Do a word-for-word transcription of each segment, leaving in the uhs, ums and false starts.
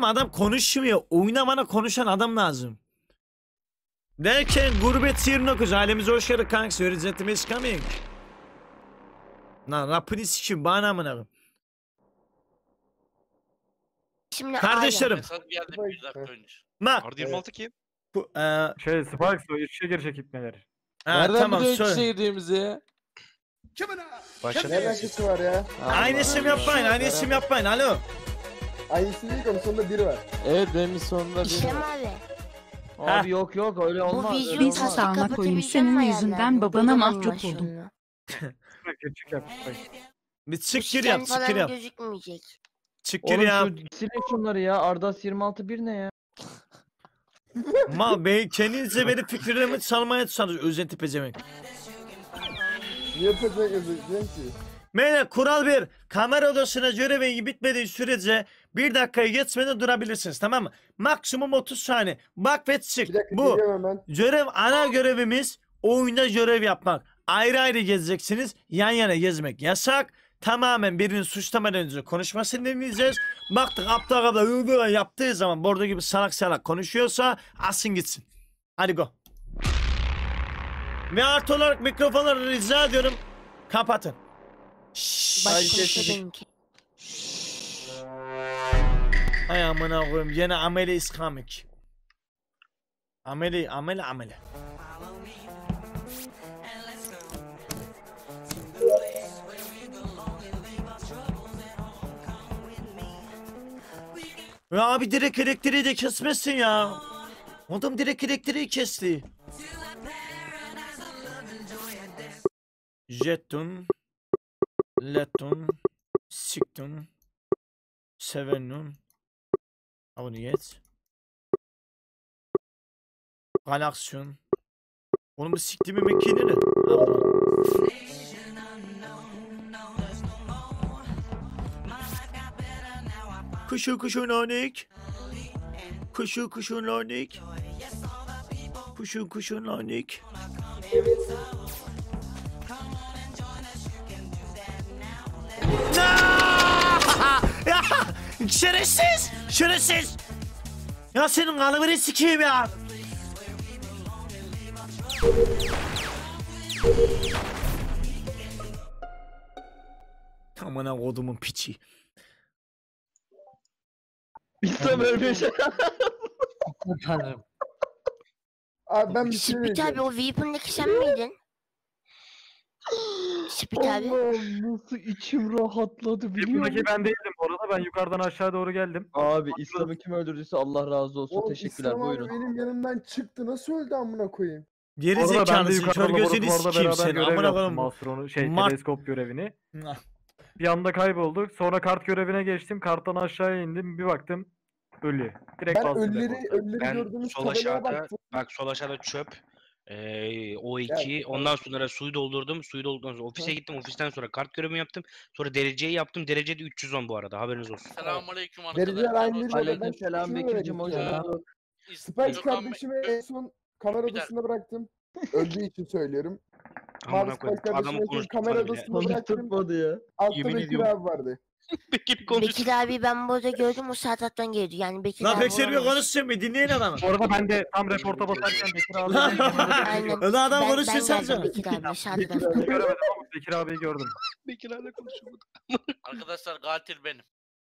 Oğlum adam konuşmuyor. Oyuna bana konuşan adam lazım. Derken gurbet yirmi dokuz. Ailemize hoş geldin kanka. Söyleyeceğim is coming. Lan rapını sikim bana amına. Şimdi kardeşlerim. Bak. Arda yirmi altı kim? Bu, e... Şey Sparks o işe girecek ipneler. Ha, nereden tamam, biliyorsun söyle. işe girdiğimizi? Başladı. var ya? Aynı isim yapmayın, aynı isim yapmayın. Alo. Aynı isim değil, onun sonunda biri var. Evet benim sonunda bir İşlem abi. Abi yok yok öyle olmaz. Bu vizyon Biz kası sağına koyun kapatabileceğim senin mi yüzünden ayarlardan? babana Duydum mahcup ben oldum. şunu. Küçük yap. Bir çık gir İşlem yap, çık gir falan yap. gözükmeyecek. Çık gir Oğlum yap. şu silin şunları ya. Ardas yirmi altı bir ne ya? Mal bey kendinize benim fikirlerimi çalmaya çalışıyor. Özenti pezemek. Niye pezmek yazıyorsun ki? Beyler kural bir. Kamera odasına görevi bitmediği sürece bir dakikayı geçmeden durabilirsiniz, tamam mı? Maksimum otuz saniye. Bak ve çık. Bir dakika Bu geliyorum hemen. görev, ana görevimiz oyunda görev yapmak. Ayrı ayrı gezeceksiniz. Yan yana gezmek yasak. Tamamen birinin suçlamadan önce konuşmasını dinleyeceğiz. Baktık aptal aptal yaptığı zaman bordo gibi salak salak konuşuyorsa asın gitsin. Hadi go. Ve artı olarak mikrofonları rica ediyorum. Kapatın. Başka benimki. Ay amına koyayım, yine ameli iskamik. Ameli ameli ameli. Ya abi direkt elektriği de kesmezsin ya. Adam direkt elektriği kesti. Jeton, leton, sikton, sevenun, onu geç. Galaksiyon. Onun bu siktiğimi mekini ne? Kuşu kuşun örnek. Kuşu kuşun örnek. Kuşu kuşun örnek. Ya şerefsiz, şerefsiz. Ya senin kalıbını sikeyim ya. Amına kodumun piçi. İstem ölmüş. Tanrım. Abi ben bir şey Spit abi o Weapon'daki sen miydin? Spit abi. Allah'ım nasıl içim rahatladı biliyor musun? Yapımdaki ben değildim bu arada, ben yukarıdan aşağı doğru geldim. Abi İslam'ı kim öldürdüyse Allah razı olsun. Oğlum, Teşekkürler İslam abi buyurun. benim yanımdan çıktı. Nasıl öldü amına koyayım? Geri Orada ben de zekalısın, kör yukarıdan gözünü laboratuvarda sikeyim beraber seni. görev Amına yaptım. koyayım. Master'onu şey Mart- teleskop görevini. Bir anda kaybolduk. Sonra kart görevine geçtim. Karttan aşağıya indim. Bir baktım ölü. Direkt Ben bastım ölüleri, reporta. ölüleri Ben gördüğümüz sol tabelaya aşağıda baktım. bak sol aşağıda çöp. Ee, O iki ondan sonra suyu doldurdum. Suyu doldurduktan sonra ofise gittim. Ofisten sonra kart görevimi yaptım. Sonra dereceyi yaptım. Derece de üç yüz on bu arada. Haberiniz olsun. Selamünaleyküm Dereceler arkadaşlar. aynı değil. Aleykümselam Bekir'cim hoş geldin. Spice Gökhan Bey- kardeşimi en son kamera Bir odasında bıraktım. Öldüğü için söylüyorum. Amına Mavi koyayım. Spice kardeşimi Adamı en son konuşturma kamera bile. odasında bıraktım. Konuşturmadı ya. Altta Yemin Bekir ediyorum. abi vardı. Bekir konuş. Bekir abi ben burada gördüm o Sertat'tan geliyordu. Yani Bekir Lan abi Bekir bir olmamış. konuşsun bir dinleyin adamı. Bu arada ben de tam reporta basarken Bekir abi Aynen. Lan adam Ben, konuşsun ben sen geldim canım. Bekir abi Bekir Sertat'tan. abi. göremedim ama Bekir abiyi gördüm. Bekir hala konuşuyor. Arkadaşlar katil benim.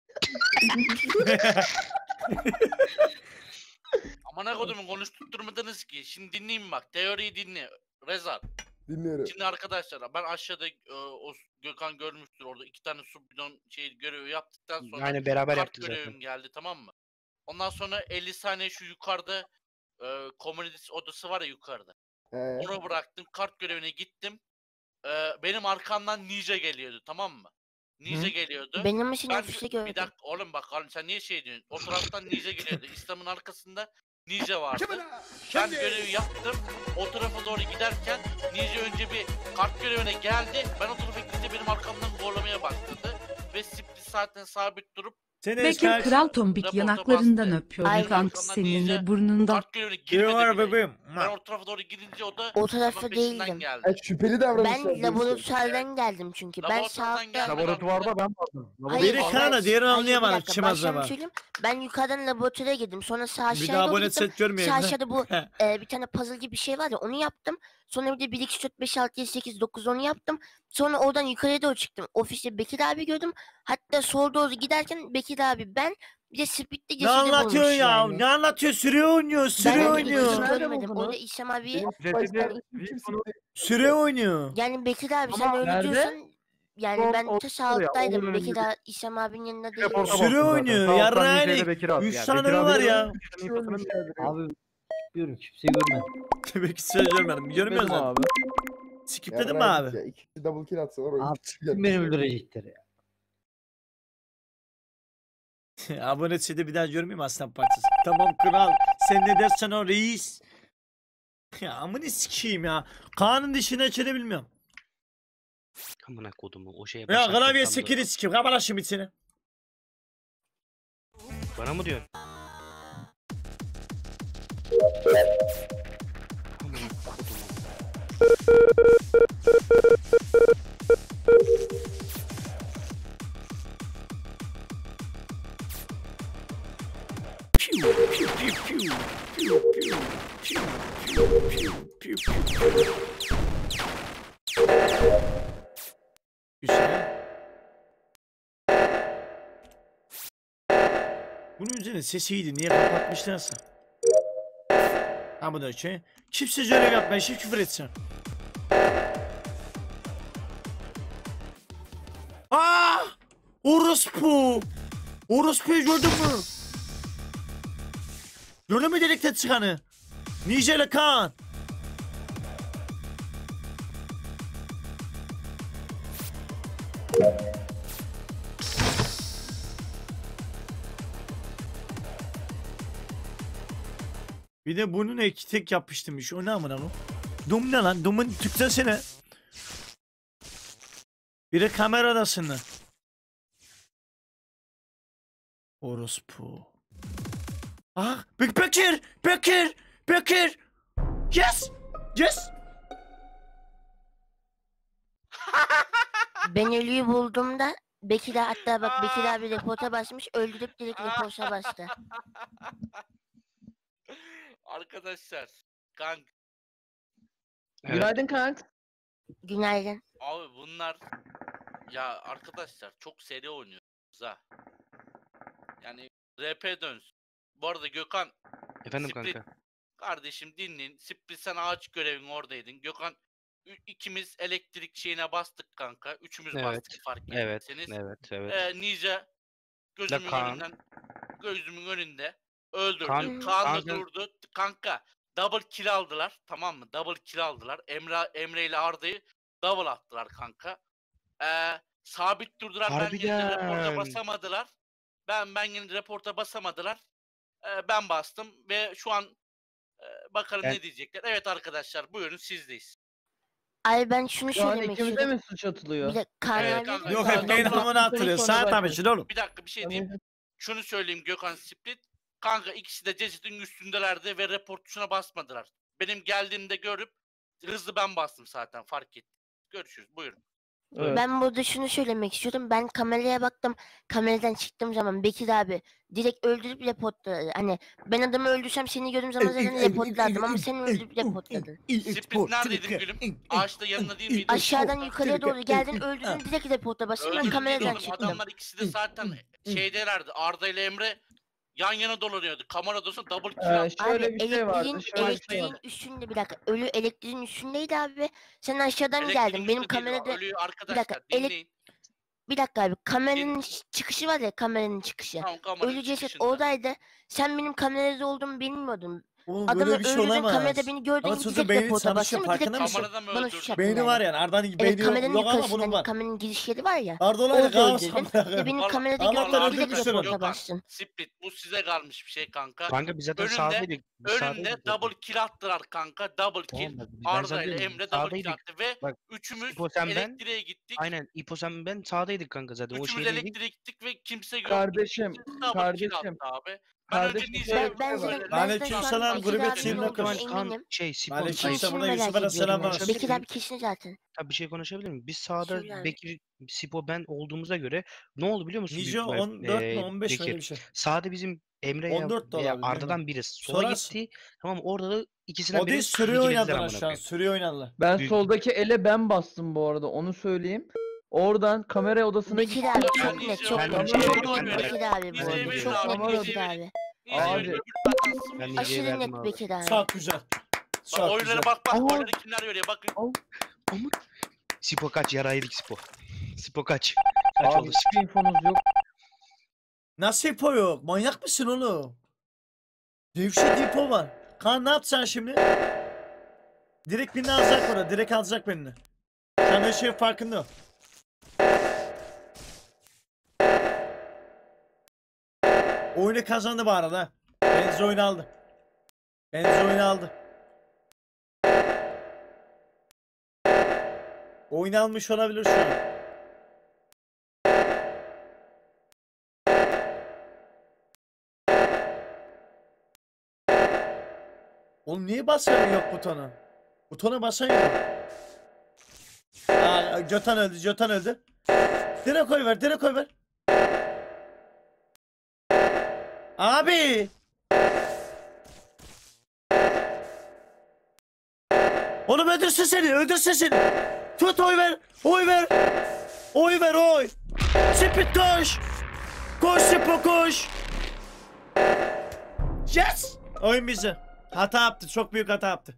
Amına kodumu konuşturmadınız ki. Şimdi dinleyin bak. Teoriyi dinle. Rezat. Dinliyorum. Şimdi arkadaşlar ben aşağıda e, o Gökhan görmüştür orada iki tane su bidon şey görevi yaptıktan sonra Yani beraber kart yaptık görevim zaten. geldi, tamam mı? Ondan sonra elli saniye şu yukarıda e, community odası var ya yukarıda. Ee, Onu bıraktım. Kart görevine gittim. E, benim arkamdan Ninja geliyordu, tamam mı? Ninja geliyordu. Benim için Ben ofiste bir gördüm. dakika oğlum bak oğlum sen niye şey diyorsun? O taraftan Ninja geliyordu. İslam'ın arkasında Ninja vardı. Ben görevi yaptım. O tarafa doğru giderken Ninja önce bir kart görevine geldi. Ben o tarafa gidince benim arkamdan kovalamaya başladı. Ve split zaten sabit durup Seni Bekir eski Kral Tombik Raporta yanaklarından bastı. öpüyor. Ay, Kanka sonra senin ninja de burnundan. Kart görevine Ne girmedi var bile. bebeğim? Ben o tarafa doğru gidince o da O tarafta hemen peşinden değildim. geldi. Yani şüpheli davranışlar. Ben diyorsun. laboratuvardan geldim çünkü. Ben Laboratuvardan sağ gelmeden- Laboratuvarda ben vardım. Hayır, Biri ben- Kaan'a, diğerini hayır, anlayamadım. bir dakika, Kim baştan acaba? bir söyleyeyim. Ben yukarıdan laboratuvara girdim. Sonra sağ Bir de aşağıya doğru abone gittim. set görmeyeyim. Sağ lan. aşağıda bu e, bir tane puzzle gibi bir şey var ya, onu yaptım. Sonra bir de bir iki üç dört beş altı yedi sekiz dokuz onu yaptım. Sonra oradan yukarıya doğru çıktım. Ofiste Bekir abi gördüm. Hatta sola doğru giderken Bekir abi, ben bir de Speed'de Ne cesedi anlatıyorsun bulmuş ya? yani. Ne anlatıyor? Süre oynuyor. Ben Süre öyle oynuyor. hiç Nerede görmedim. buldunuz? Orada İslam abi, Benim Cesedi- Spice kardeşim kim bir sikti? Süre oynuyor. yani Bekir abi sen Ama öyle nerede? diyorsan, yani Son ben o- ta ya, sağlıktaydım. onun Bekir önünde- abi, İslam abinin yanında değilim. Reporta Süre baktım zaten. oynuyor, Sağ alttan yarrağını- Nice'yle Bekir abi. Üç yani. tane Bekir abi var de ya. onun Kişi infosunu- ölmüş yani. Abi diyorum kimseyi görmedim. Demek ki söz görmedim. Görmüyoruz Benim zaten. abi. Skipledin mi Yarrağıydık abi? ya. İki kişi double kill atsalar o Abi iki kişi kim gelmiş. beni öldürecekler ya. Abone seti bir daha görmeyeyim aslan parçası. Tamam kral. Sen ne dersen o reis. Ya amını sikeyim ya. Kaan'ın dişini açını bilmiyorum. Amına kodumu o şeye Ya başlarken klavye tam da- sekini sikeyim. Kapat şimdi içini. Bana mı diyorsun? Amına kodumu. Piu, piu, piu, piu. Piu, piu, piu, piu, piu, piu, piu. Güzel. Bunun üzerine sesi iyiydi. Niye kapatmışlarsa? Ha bu da şey. Kimse görev yapmayın. Şimdi küfür etsin. Aa! Orospu! Orospu'yu gördün mü? Gördün mü delikten çıkanı? Nice ile Kaan. Bir de bunun iki tek yapıştırmış. O ne amına bu? Dum ne lan? Dum'un tüksesine. Biri kameradasını. Orospu. Ah, Bek Bekir! Bekir! Bekir! Yes! Yes! Ben ölüyü bulduğumda Bekir, hatta bak Bekir abi reporta basmış, öldürüp direkt reporta bastı. Arkadaşlar. Kanka. Evet. Günaydın kanka. Günaydın. Abi bunlar ya arkadaşlar çok seri oynuyoruz ha. Yani R P dönsün. Bu arada Gökhan Efendim Split. kanka. kardeşim dinleyin. Split sen ağaç görevin oradaydın. Gökhan ü- ikimiz elektrik şeyine bastık kanka. Üçümüz Evet, bastık fark Evet, ettiyseniz. evet, evet. Ee, Ninja gözümün Kaan. önünden gözümün önünde öldürdü. Kaan- Kaan, Kaan- da durdu. Kanka double kill aldılar. Tamam mı? Double kill aldılar. Emre Emre ile Arda'yı double attılar kanka. Ee, sabit durdular. Ben yine de reporta Harbiden. basamadılar. Ben ben yine de reporta basamadılar. Ee, ben bastım ve şu an e, bakalım Ben- ne diyecekler. Evet arkadaşlar buyurun sizdeyiz. Ay ben şunu Şu an söylemek ikimize istiyorum. mi suç atılıyor? Bir de Kaan Evet, abi. kanka. Yok Kaan- hep neyin Kaan- hamına atılıyor. Sonra Saat başla. abi için oğlum. Bir dakika bir şey diyeyim. Tamam. Şunu söyleyeyim Gökhan Split. Kanka ikisi de cesedin üstündelerdi ve report tuşuna basmadılar. Benim geldiğimde görüp hızlı ben bastım zaten fark ettim. Görüşürüz buyurun. Evet. Ben burada şunu söylemek istiyorum. Ben kameraya baktım. Kameradan çıktığım zaman Bekir abi direkt öldürüp reportladı. Hani ben adamı öldürsem seni gördüğüm zaman zaten reportlardım ama sen öldürüp reportladın. Split neredeydin gülüm? Ağaçta yanında değil miydin? Aşağıdan yukarıya doğru geldin, öldürdün, direkt reporta bastın. Ben Öldürdüm değil kameradan oğlum. çıktım. Adamlar ikisi de zaten şeydelerdi. Arda ile Emre yan yana dolanıyordu. Kamera olsa double kill Ee, attı. şöyle Abi bir şey vardı. elektriğin, Şöyle bir şey elektriğin vardı. üstünde, bir dakika. Ölü elektriğin üstündeydi abi. Sen aşağıdan Elektriğin geldin. Benim üstünde değil o. kamerada... Ölüyü dakika, arkadaşlar elek- dinleyin. Bir dakika abi. Kameranın ş- çıkışı var ya, kameranın çıkışı. Tamam kameranın Ölü ceset çıkışında. oradaydı. Sen benim kamerada olduğumu bilmiyordun. Oğlum Adamı böyle bir şey öldürdün olamaz. kamerada beni gördün Ama gibi çocuğun direkt beyni reporta çalışıyor, bastın direkt farkında mısın? Kamerada mı bana öldürdün? suç yaptın Beyni yani. var yani. Arda'nın Evet beyni yok, kameranın yok ama yukarısında bunun hani var. kameranın giriş yeri var ya. Arda olayla Orada kaos öldürdün. kamera. Ve benim Vallahi- kamerada Allah'tan gördüğüm öldürmüş direkt şunu. reporta Gökhan, bastın. Split bu size kalmış bir şey kanka. Kanka biz zaten Önünde- sağdaydık. Biz Önünde sağdaydık zaten. double kill attılar kanka. Double kill. Tamam bak, ben Arda sana ile diyorum, Emre double kill sağdaydık. attı ve Bak, üçümüz İpo sen ben, elektriğe gittik. aynen İpo sen ben sağdaydık kanka zaten. O Üçümüz şeydeydik. elektriğe gittik ve kimse yok. Kardeşim, Double kill kardeşim, attı abi. Ben önce kardeşim, Nije'ye ben- Ben, şey var. ben, ben, Lanet ben şu an selam, Bekir gurbet abinin şeyine olduğuna koş. Kan, eminim. şey Sipon. Aleyküm Kim Ay, selam. şimdi Buna merak Yusuf'a da ediyorum selamlar ya. olsun. Bekir abi kesin zaten. Tabii bir şey konuşabilir miyim? Biz sağda Söyle abi. Bekir, Sipo ben olduğumuza göre ne oldu biliyor musun? Nice büyük ihtimal? on dört mü Ee, on beş mi Bekir. öyle bir şey. Sağda bizim Emre on dört de veya olabilir, Arda'dan biri sola Sorarsın. gitti. Tamam orada da ikisinden O biri değil sürüyor girdiler oynadılar amına şu an. koyayım. Sürüyor oynadılar. Ben Büyük- soldaki ele ben bastım bu arada onu söyleyeyim. Oradan kamera odasına Bekir gittim. abi Ben çok net Nije'ye çok Ben net. Nije'ye Çok verdim, net ben Bekir abi bu Nije'ye arada. verin Çok abi, net Nije'ye Bekir verin. abi. Nije'ye Abi. öbür zaten sıfır. Ben Nije'ye Aşırı verdim net abi. Bekir abi. Çok güzel. Bak Çok oyunlara güzel. bak bak Ama- oyunları kimler veriyor bakın. Ama Sipo kaç yara yedik Sipo. Sipo kaç. Kaç Abi oldu? hiçbir infonuz yok. Nasıl ipo yok? Manyak mısın oğlum? Devşet ipo var. Kaan ne yapacaksın şimdi? Direkt birini alacak orada. Direkt alacak birini. Şu an her şey farkında o. Oyunu kazandı bu arada. Benzi oyunu aldı. Benzi oyunu aldı. Oyunu almış olabilir şu an. Oğlum niye basan yok butona? Butona basan yok. Aa, Götan öldü, Götan öldü. Direkt koy ver, direkt koy ver. Abi. Oğlum öldürsün seni, öldürsün seni. Tut oy ver, oy ver. Oy ver oy. Spit koş. Koş Sipo koş. Yes. Oyun bize. Hata yaptı, çok büyük hata yaptı.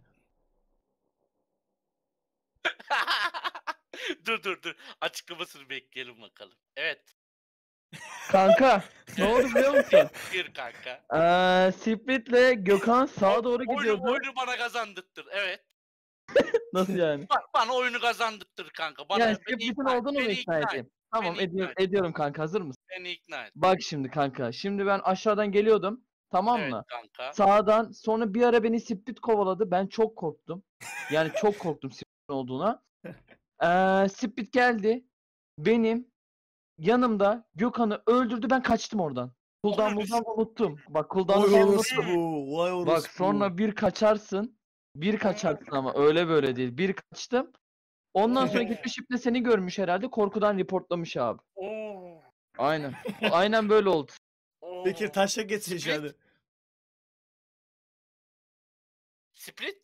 dur dur dur. Açıklamasını bekleyelim bakalım. Evet. Kanka ne oldu biliyor musun? Gir kanka. Eee Split'le Gökhan sağa doğru Oyunu, gidiyordu. oyunu bana kazandırttır. Evet. Nasıl yani? Ba- Bana oyunu kazandırttır kanka. Bana, Yani beni Split'in ikna et, olduğunu mu beni ikna et, edeyim? Tamam Beni ediyor, ikna et. ediyorum kanka hazır mısın? Beni ikna et. Bak şimdi kanka. Şimdi ben aşağıdan geliyordum. Tamam Evet mı? kanka. Sağdan sonra bir ara beni Split kovaladı. Ben çok korktum. Yani çok korktum Split'in olduğuna. Eee Split geldi. Benim yanımda Gökhan'ı öldürdü. Ben kaçtım oradan. Cooldown Ananı cooldown unuttum. Bak cooldown'u Vay falan orospu unuttum. bu, vay orospu. Bak sonra bir kaçarsın. Bir kaçarsın ama öyle böyle değil. Bir kaçtım. Ondan sonra gitmiş iple seni görmüş herhalde. Korkudan reportlamış abi. Oo. Aynen. Aynen böyle oldu. Oo. Bekir taşla getir şu Split. an. Split?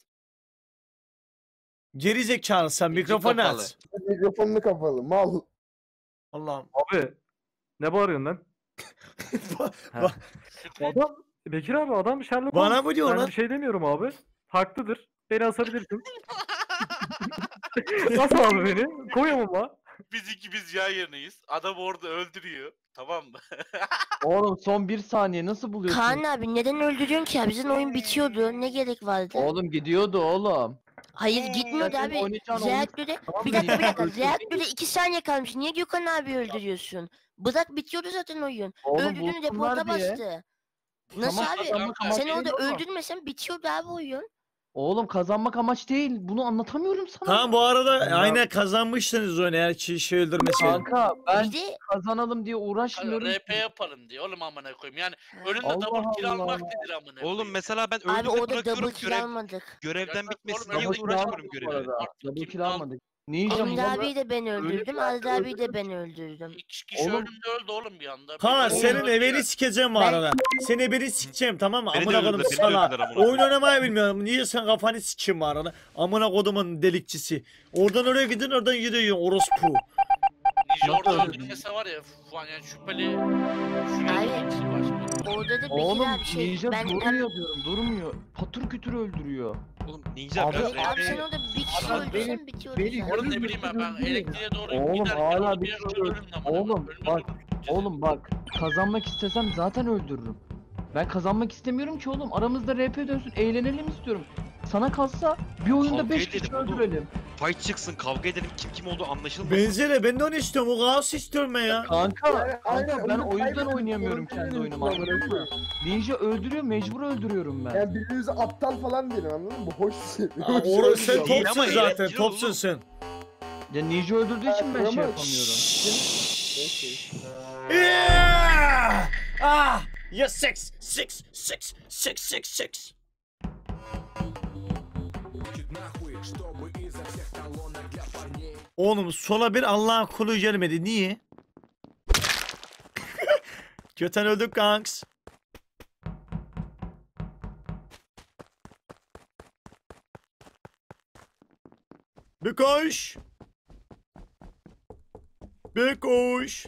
Geri zekalı sen mikrofonu kapalı. aç. Mikrofonunu kapalı. Mal. Allah'ım. Abi ne bağırıyorsun lan? Ba- Split? Adam Bekir abi adam Sherlock Bana Holmes. mı diyor Ben lan? bir şey demiyorum abi. Haklıdır. Beni asabilirsin. Nasıl abi beni? Koyamam la. Biz ikimiz yan yanayız. Adam orada öldürüyor. Tamam mı? Oğlum son bir saniye nasıl buluyorsun? Kaan abi neden öldürüyorsun ki abi? Bizim oyun bitiyordu. Ne gerek vardı? Oğlum gidiyordu oğlum. Hayır gitmiyordu senin abi. oynayacağın oyunu- Reaktöre Tamam bir da dakika bir dakika. öldürdün. Reaktöre iki saniye kalmış. Niye Gökhan abi öldürüyorsun? Bırak bitiyordu zaten oyun. Oğlum Öldürdüğünü bulsunlar reporta diye. bastı. Nasıl Tamam, abi? kazanmak Sen amaç Sen değil orada oğlum. öldürmesen bitiyordu abi oyun. Oğlum kazanmak amaç değil. Bunu anlatamıyorum sana. Kaan bu arada Ben- aynen kazanmıştınız oyunu eğer ki şey öldürmeseydin. Kanka ben Bir de kazanalım diye uğraşmıyorum. R P yapalım diye. Oğlum amına koyayım. Yani önünde Allah double kill Allah. almak nedir amına koyayım? Oğlum mesela ben abi önümde orada bırakıyorum double kill görev, almadık. görevden Ya, bitmesin oğlum, diye double Double kill kill uğraşmıyorum almadık bu görevi. arada. Artık Double kim kill aldı? almadık. Ninja Emre mı? abiyi de ben öldürdüm. bir Arda dakika abiyi de öldürdüm. ben öldürdüm. İki kişi Oğlum. önümde öldü oğlum bir anda. Kaan Biri senin öldü evini ya. sikeceğim bu Ben- arada. Senin evini sikeceğim tamam mı? Beni de Amına kodum öldürdüler, beni de sala. öldürdüler amına Oyun koyayım. oynamayı bilmiyorum. Niye sen kafanı sikeyim bu arada? Amına kodumun delikçisi. Oradan oraya gidin oradan gidiyor orospu. Ninja orada Nasıl öldürmese var ya şu an yani şüpheli. Abi, Şuraya bir kişi var. Orada da Bekir Oğlum abi şey. Ninja Ben hem durmuyor diyorum. Durmuyor. Patır kütür öldürüyor. Oğlum Ninja Abi- biraz Abi, abi sen R P orada bir kişi Abi öldürsen beni- bitiyordu beni zaten. Oğlum ne Öldürdü, bileyim ben, ben öldürdü. elektriğe doğru Oğlum, giderken hala orada bir bir yerde şey- ölümle amına Oğlum, koyayım. Önüme bak, durup gideceğiz. Oğlum bak kazanmak istesem zaten öldürürüm. Ben kazanmak istemiyorum ki oğlum. Aramızda R P dönsün, eğlenelim istiyorum. Sana kalsa bir oyunda Kavga beş kişi edelim oğlum. öldürelim. Fight çıksın, kavga edelim, kim kim olduğu anlaşılmasın. Benzere ben de onu istiyorum. O kaos istiyorum ben ya. Kanka, Yani aynen, kanka ben oyunu o yüzden kaybedip oynayamıyorum sonra kendi oyunumu, oyunu anladın mı? Ninja öldürüyor, mecbur öldürüyorum ben. Yani birbirimize aptal falan diyelim, anladın mı? Bu hoş bir şey. Aa, Hoş Orası bir sen şey. Değil topsun ama zaten. eğlenceli Topsun oğlum. sen. Ya Ninja öldürdüğü için ben şey Ama- yapamıyorum. Yeah! Ah! Yes, six, six, six, six, six, six. Oğlum sola bir Allah'ın kulu gelmedi. Niye? Köten öldük kanks. Bir koş. Bir koş.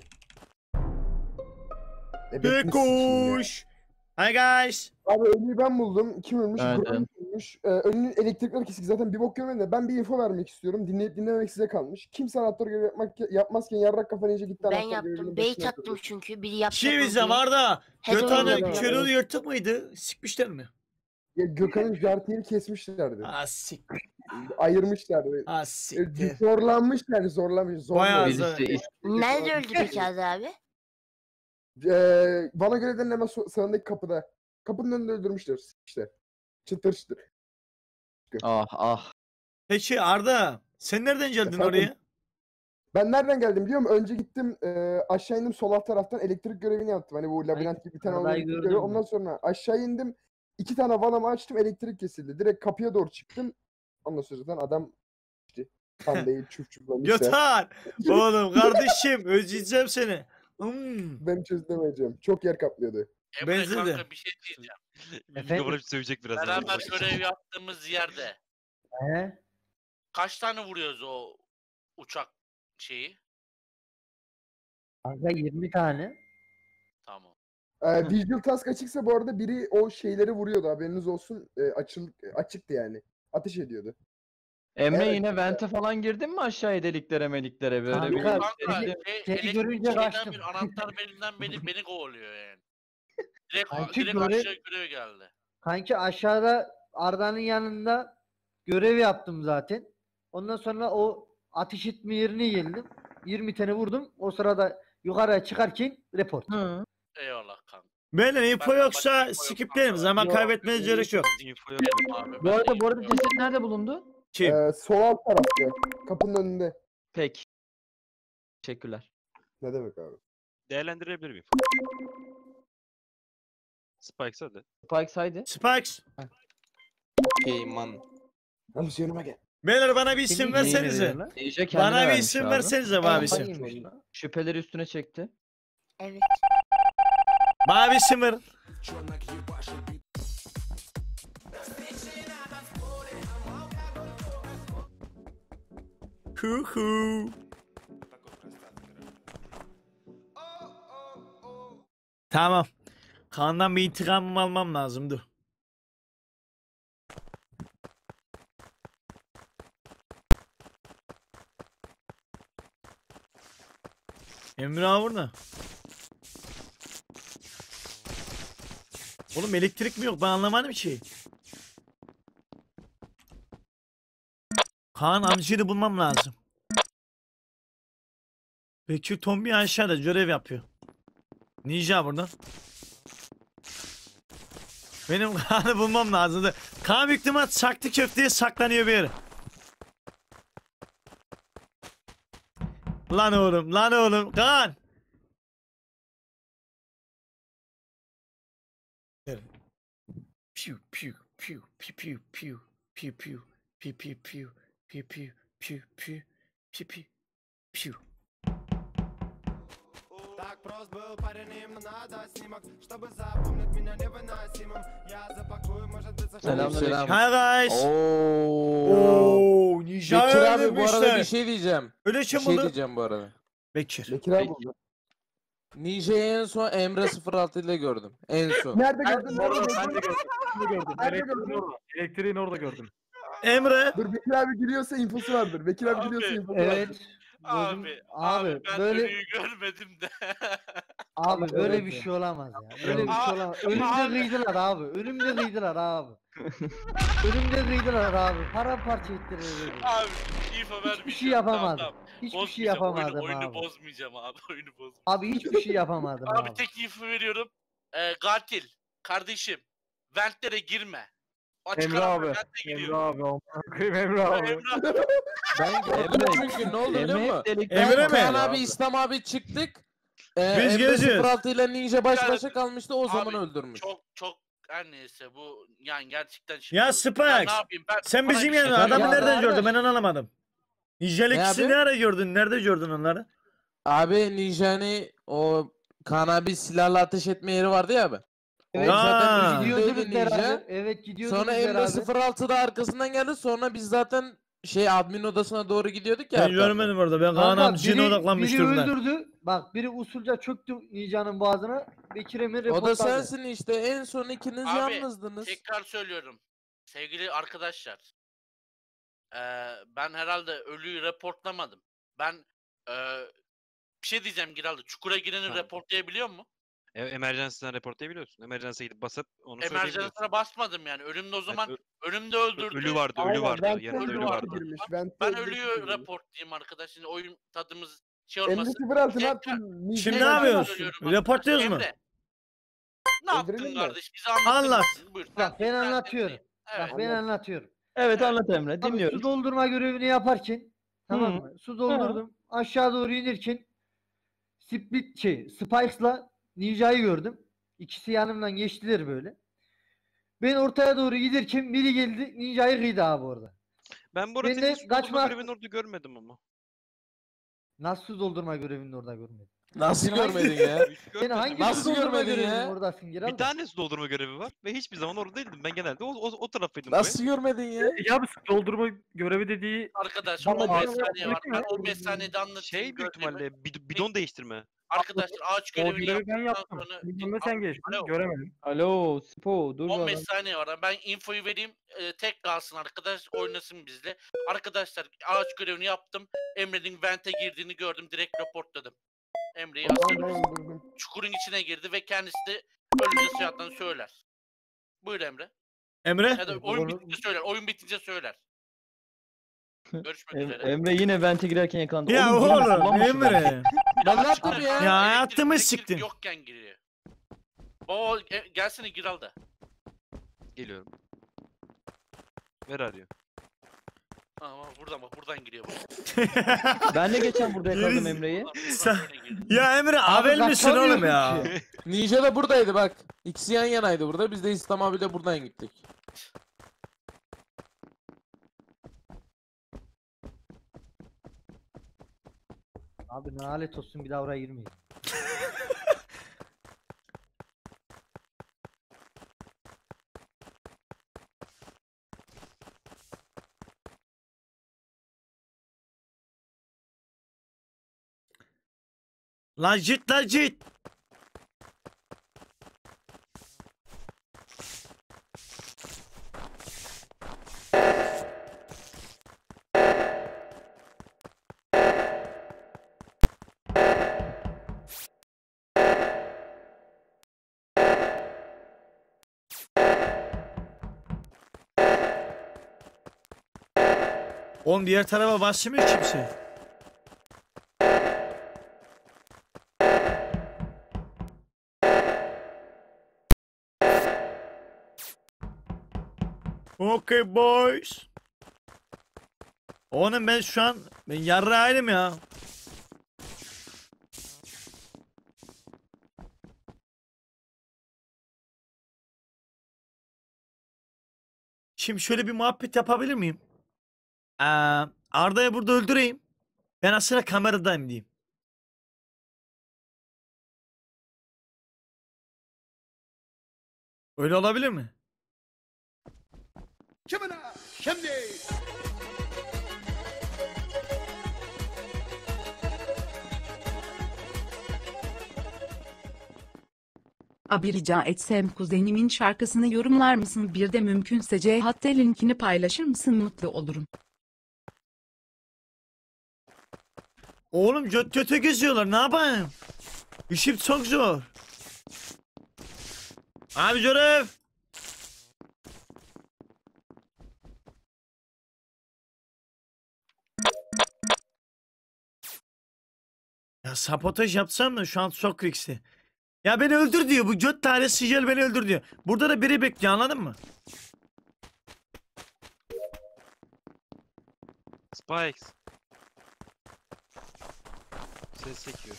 E, Bir beklesin şimdi ya. koş. Hi guys. Abi ölüyü ben buldum. Kim ölmüş? Evet, Grom evet. ölmüş. Ee, ölünün elektrikleri kesik. Zaten bir bok görmedim de ben bir info vermek istiyorum. Dinleyip dinlememek size kalmış. Kimse anahtar görevi yapmak, yapmazken yarrak kafa ninja gitti Ben anahtar yaptım. görevinin Bait başına attım oturdu. çünkü. Biri yapacak Şey mı bize diye. var da Her zaman Gökhan'ın yapıyorum. körü yırtık mıydı? Sikmişler mi? Ya Gökhan'ın jartiyeri kesmişlerdi. Ah sik. Ayırmışlardı. Ah E, siktir. Zorlanmış yani zorlanmış. Bayağı Zorlanmış. zor. Birisi Nerede öldü peki Azı abi? Ee, bana görevlerin hemen so- sağındaki kapıda. Kapının önünde öldürmüşler işte. Çıtır çıtır. Ah ah. Peki Arda sen nereden geldin Efendim? oraya? Ben nereden geldim biliyor musun? Önce gittim e, aşağı indim sol alt taraftan elektrik görevini yaptım. Hani bu labirent gibi bir tane Arda'yı elektrik gördün görevi. mü? Ondan sonra aşağı indim. İki tane vanamı açtım elektrik kesildi. Direkt kapıya doğru çıktım. Ondan sonra zaten adam işte tam değil çuf çuflamış ya. Götan. Oğlum kardeşim özleyeceğim seni. Hmm. Ben çözemeyeceğim. Çok yer kaplıyordu. Emre Benzedi. kanka bir şey diyeceğim. Efendim? Efendim? Sövecek biraz. Beraber görev yaptığımız yerde He? kaç tane vuruyoruz o uçak şeyi? Kanka yirmi tane. Tamam. Ee, visual task açıksa bu arada biri o şeyleri vuruyordu haberiniz olsun. Ee, açıl, açıktı yani. Ateş ediyordu. Emre Evet, yine vente falan girdin mi aşağıya deliklere meliklere böyle Kanka, bir Kanka seni- şey, seni elektrik görünce şeyinden kaçtım. bir anahtar belinden beni beni kovalıyor yani. Direkt, Kanki direkt görev- aşağı görev geldi. Kanki aşağıda Arda'nın yanında görev yaptım zaten. Ondan sonra o ateş etme yerine geldim. yirmi tane vurdum. O sırada yukarıya çıkarken report. Hı. Eyvallah kanka. Böyle info Ben- yoksa başka info yok skiplerim. kanka. Zaman Yok. kaybetmeye gerek yok. Info yok. Benim abi, Bu ben arada de bu arada yapıyorum. ceset nerede bulundu? Kim? Ee, sol alt tarafta. Kapının önünde. Peki. Teşekkürler. Ne demek abi? Değerlendirebilir miyim? Spikes hadi. Spikes haydi. Spikes. Yalnız yanıma gel. Beyler bana bir isim Seni versenize. Ninja kendine Bana bir vermiş isim abi. versenize bana bir isim. Hayır. Şüpheleri üstüne çekti. Evet. Bana bir isim ver. Hu hu. Tamam. Kaan'dan bir intikamımı almam lazım. Dur. Emre Avur ne? Oğlum elektrik mi yok? Ben anlamadım ki. Kaan amcayı da bulmam lazım. Bekir Tombi aşağıda görev yapıyor. Ninja burada. Benim Kaan'ı bulmam lazımdı. Kaan büyük ihtimal saklı köfteye saklanıyor bir yere. Lan oğlum, lan oğlum. Kaan. Piu piu piu piu piu piu piu piu piu piu piu piu piu piu piu piu piu piu. Так прост был парень, им надо снимок, чтобы запомнить меня невыносимым. Я запакую, может быть, Selamünaleyküm. Hi guys. Oo. Oo, Ninja Bekir abi bu arada öldürmüşler. bir şey diyeceğim. Öyle Bir kim şey buldu? diyeceğim bu arada. Bekir. Bekir abi buldu. Ninja'yı en son Emre sıfır altı ile gördüm. En son. Nerede Ben gördün? de Nerede gördüm. Ben gördün? de gördüm. Ben de gördüm. Nerede Elektriğin gördün? orada. Elektriğin orada gördüm. Emre. Dur Bekir abi gülüyorsa infosu vardır. Bekir abi Abi, gülüyorsa infosu Evet. vardır. Gözüm- Abi, abi, abi, ben böyle- ölüyü görmedim de. Abi böyle Evet bir ya. şey olamaz ya. Böyle bir şey Aa, olamaz. Önümde abi. kıydılar abi. Önümde kıydılar abi. Önümde kıydılar abi. Paramparça ettiler beni. Abi info vermeyeceğim. Hiçbir şey Tamam, yapamadım. tamam. Hiçbir şey Bozmayacağım, yapamadım oyunu, oyunu abi. bozmayacağım abi. Oyunu bozmayacağım. Abi hiçbir şey yapamadım Abi, abi. tek info veriyorum. Ee, katil. Kardeşim. Ventlere girme. Açık Emre ara abi. vente Emre gidiyor. abi. amına koyayım Emre abi. Emre Ben gördüm çünkü ne oldu biliyor Emre musun? hep delik. Emre Ben mi? Kaan abi, İslam abi çıktık. Ee, Biz Emre geziyoruz. sıfır altı ile Ninja baş Yani- başa kalmıştı, o zaman Abi, öldürmüş. Çok çok her neyse bu yani gerçekten şimdi. Ya Ben Spikes, ne yapayım ben? Sen bana bizim bir şey yanında söyle. adamı Ya nereden kardeş. gördün ben anlamadım. Ninja'lı Ne ikisini abi? ne ara gördün? Nerede gördün onları? Abi Ninja'nın o Kaan abi silahla ateş etme yeri vardı ya abi. Evet, O zaten Aa. üstündeydi gidiyordunuz beraber. Ninja. Evet gidiyordunuz Sonra Emre beraber. sıfır altı da arkasından geldi. Sonra biz zaten şey admin odasına doğru gidiyorduk ya. Ben arkamda. görmedim orada. Ben Kaan Kanka, amcına biri- odaklanmış biri durumda. öldürdü. Bak biri usulca çöktü Ninja'nın boğazına. Bekir Emir O da reportajı. sensin işte. En son ikiniz Abi, yalnızdınız. Tekrar söylüyorum. Sevgili arkadaşlar. eee, ben herhalde ölüyü reportlamadım. Ben eee, bir şey diyeceğim Giraldo. Çukura gireni Tamam. reportlayabiliyor mu? E, Emergency'den reportlayabiliyorsun. Emergency'ye gidip basıp onu söyleyebiliyorsun. Emergency'e basmadım yani. Önümde o zaman ö- önümde öldürdü. Ölü vardı, ölü Aynen, vardı. Vent'te Yanında ölü ölü vardı. vardı. girmiş. Ben Vent'te ölüyü girmiş. reportlayayım arkadaş. Şimdi oyun tadımız şey Emre olmasın. sıfır altı ne Tekrar- yaptın? Ninja Şimdi ne ile yapıyorsun? söylüyorum Reportluyoruz mu? Emre. Ne yaptın Öldürelim mi? kardeş? Bize anlatır Anlat. mısın? Buyur. Bak ben sen- sen- anlatıyorum. Evet. Bak ben anlatıyorum. Evet anlat Emre Abi, dinliyoruz. su doldurma görevini yaparken tamam Hı. mı? Su doldurdum. Aşağı doğru inirken Split şey Spikes'la Ninja'yı gördüm. İkisi yanımdan geçtiler böyle. Ben ortaya doğru giderken biri geldi Ninja'yı kıydı abi orada. Ben bu arada Ben de seni su kaçma- doldurma görevini orada görmedim ama. Nasıl su doldurma görevini orada görmedim? Nasıl Ben hangi- görmedin ya? Hiç Sen görmedim. hangi Nasıl su doldurma görmedin görevinin ya? oradasın Giral? Bir tane su doldurma görevi var ve hiçbir zaman orada değildim. Ben genelde o, o, o taraftaydım. bu Nasıl görmedin ya? Ya bu doldurma görevi dediği Arkadaş Vallahi on beş ben- saniye var. Ben ben- on beş saniyede ay. anlatayım. Şey büyük görevimi. ihtimalle bid- bidon değiştirme. Arkadaşlar ağaç o görevini görevi ben yaptıktan yaptım. sonra Bilmem sen geçtin. Alo. Göremedim. Alo Spo dur on beş bakalım. saniye var. Ben infoyu vereyim. e, tek kalsın arkadaş. Oynasın bizle. Arkadaşlar ağaç görevini yaptım. Emre'nin vente girdiğini gördüm. Direkt raportladım. Emre'yi Tamam, asayım. ben öldürdüm. Çukurun içine girdi ve kendisi de ölünce siyahtan söyler. Buyur Emre. Emre? Ya da oyun Doğru. bitince söyler. Oyun bitince söyler. Görüşmek Em- üzere. Emre yine vente girerken yakalandı. Ya Oğlum, girme, oğlum kullanma şunu. Emre. Ben ne yaptım ya? Ya Elektrik- hayatımı elektrik siktin. Yokken giriyor. Baba e, gelsene Giral da. Geliyorum. Ver arıyor. Ama buradan bak buradan giriyor. Bak. Ben de geçen burada yakaladım Yeriz. Emre'yi. Buradan, buradan Sen- böyle girdi. Ya Emre avel misin oğlum kaçamıyorum ya? ki. Ninja da buradaydı bak. İkisi yan yanaydı burada. Biz de İslam abiyle buradan gittik. Abi nalet olsun bir daha oraya girmeyin. Lan git lan git. Oğlum diğer tarafa başlamıyor kimse. Okay boys. Oğlum ben şu an ben yarrağıyım ya. Şimdi şöyle bir muhabbet yapabilir miyim? Ee, Arda'yı burada öldüreyim. Ben aslında kameradayım diyeyim. Öyle olabilir mi? Abi rica etsem kuzenimin şarkısını yorumlar mısın? Bir de mümkünse C H T linkini paylaşır mısın? Mutlu olurum. Oğlum göt göte geziyorlar, ne yapayım? İşim çok zor. Abi görev. Ya sabotaj yapsam da şu an çok riskli. Ya beni öldür diyor, bu göt tanesi gel beni öldür diyor. Burada da biri bekliyor, anladın mı? Spikes. Ses çekiyor.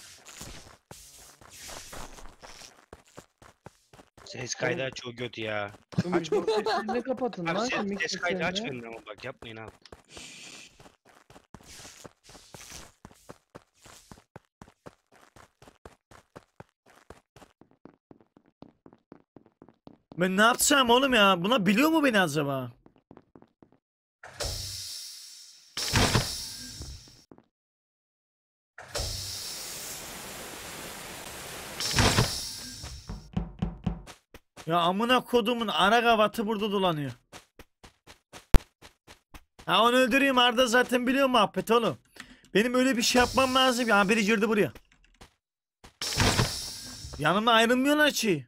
Ses kaydı aç o göt ya. Şu mikrofon sesini kapatın Abi lan. ses, şu ses mikrofonu kaydı ya. açmayın ama bak yapmayın abi. Ben ne yapsam oğlum ya? Buna biliyor mu beni acaba? Ya amına kodumun ara kavatı burada dolanıyor. Ha onu öldüreyim, Arda zaten biliyor muhabbet oğlum. Benim öyle bir şey yapmam lazım ya, biri girdi buraya. Yanıma ayrılmıyorlar ki.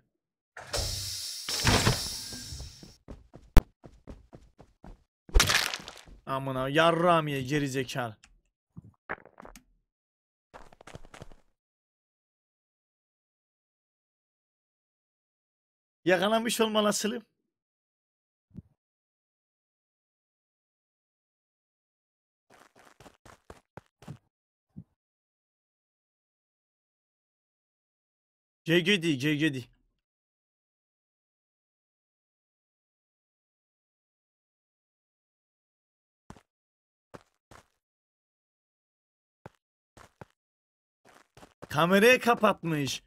Amına yarrağım ya geri zekalı. Yakalanmış olma olasılığı. G G D, G G D. Kamerayı kapatmış.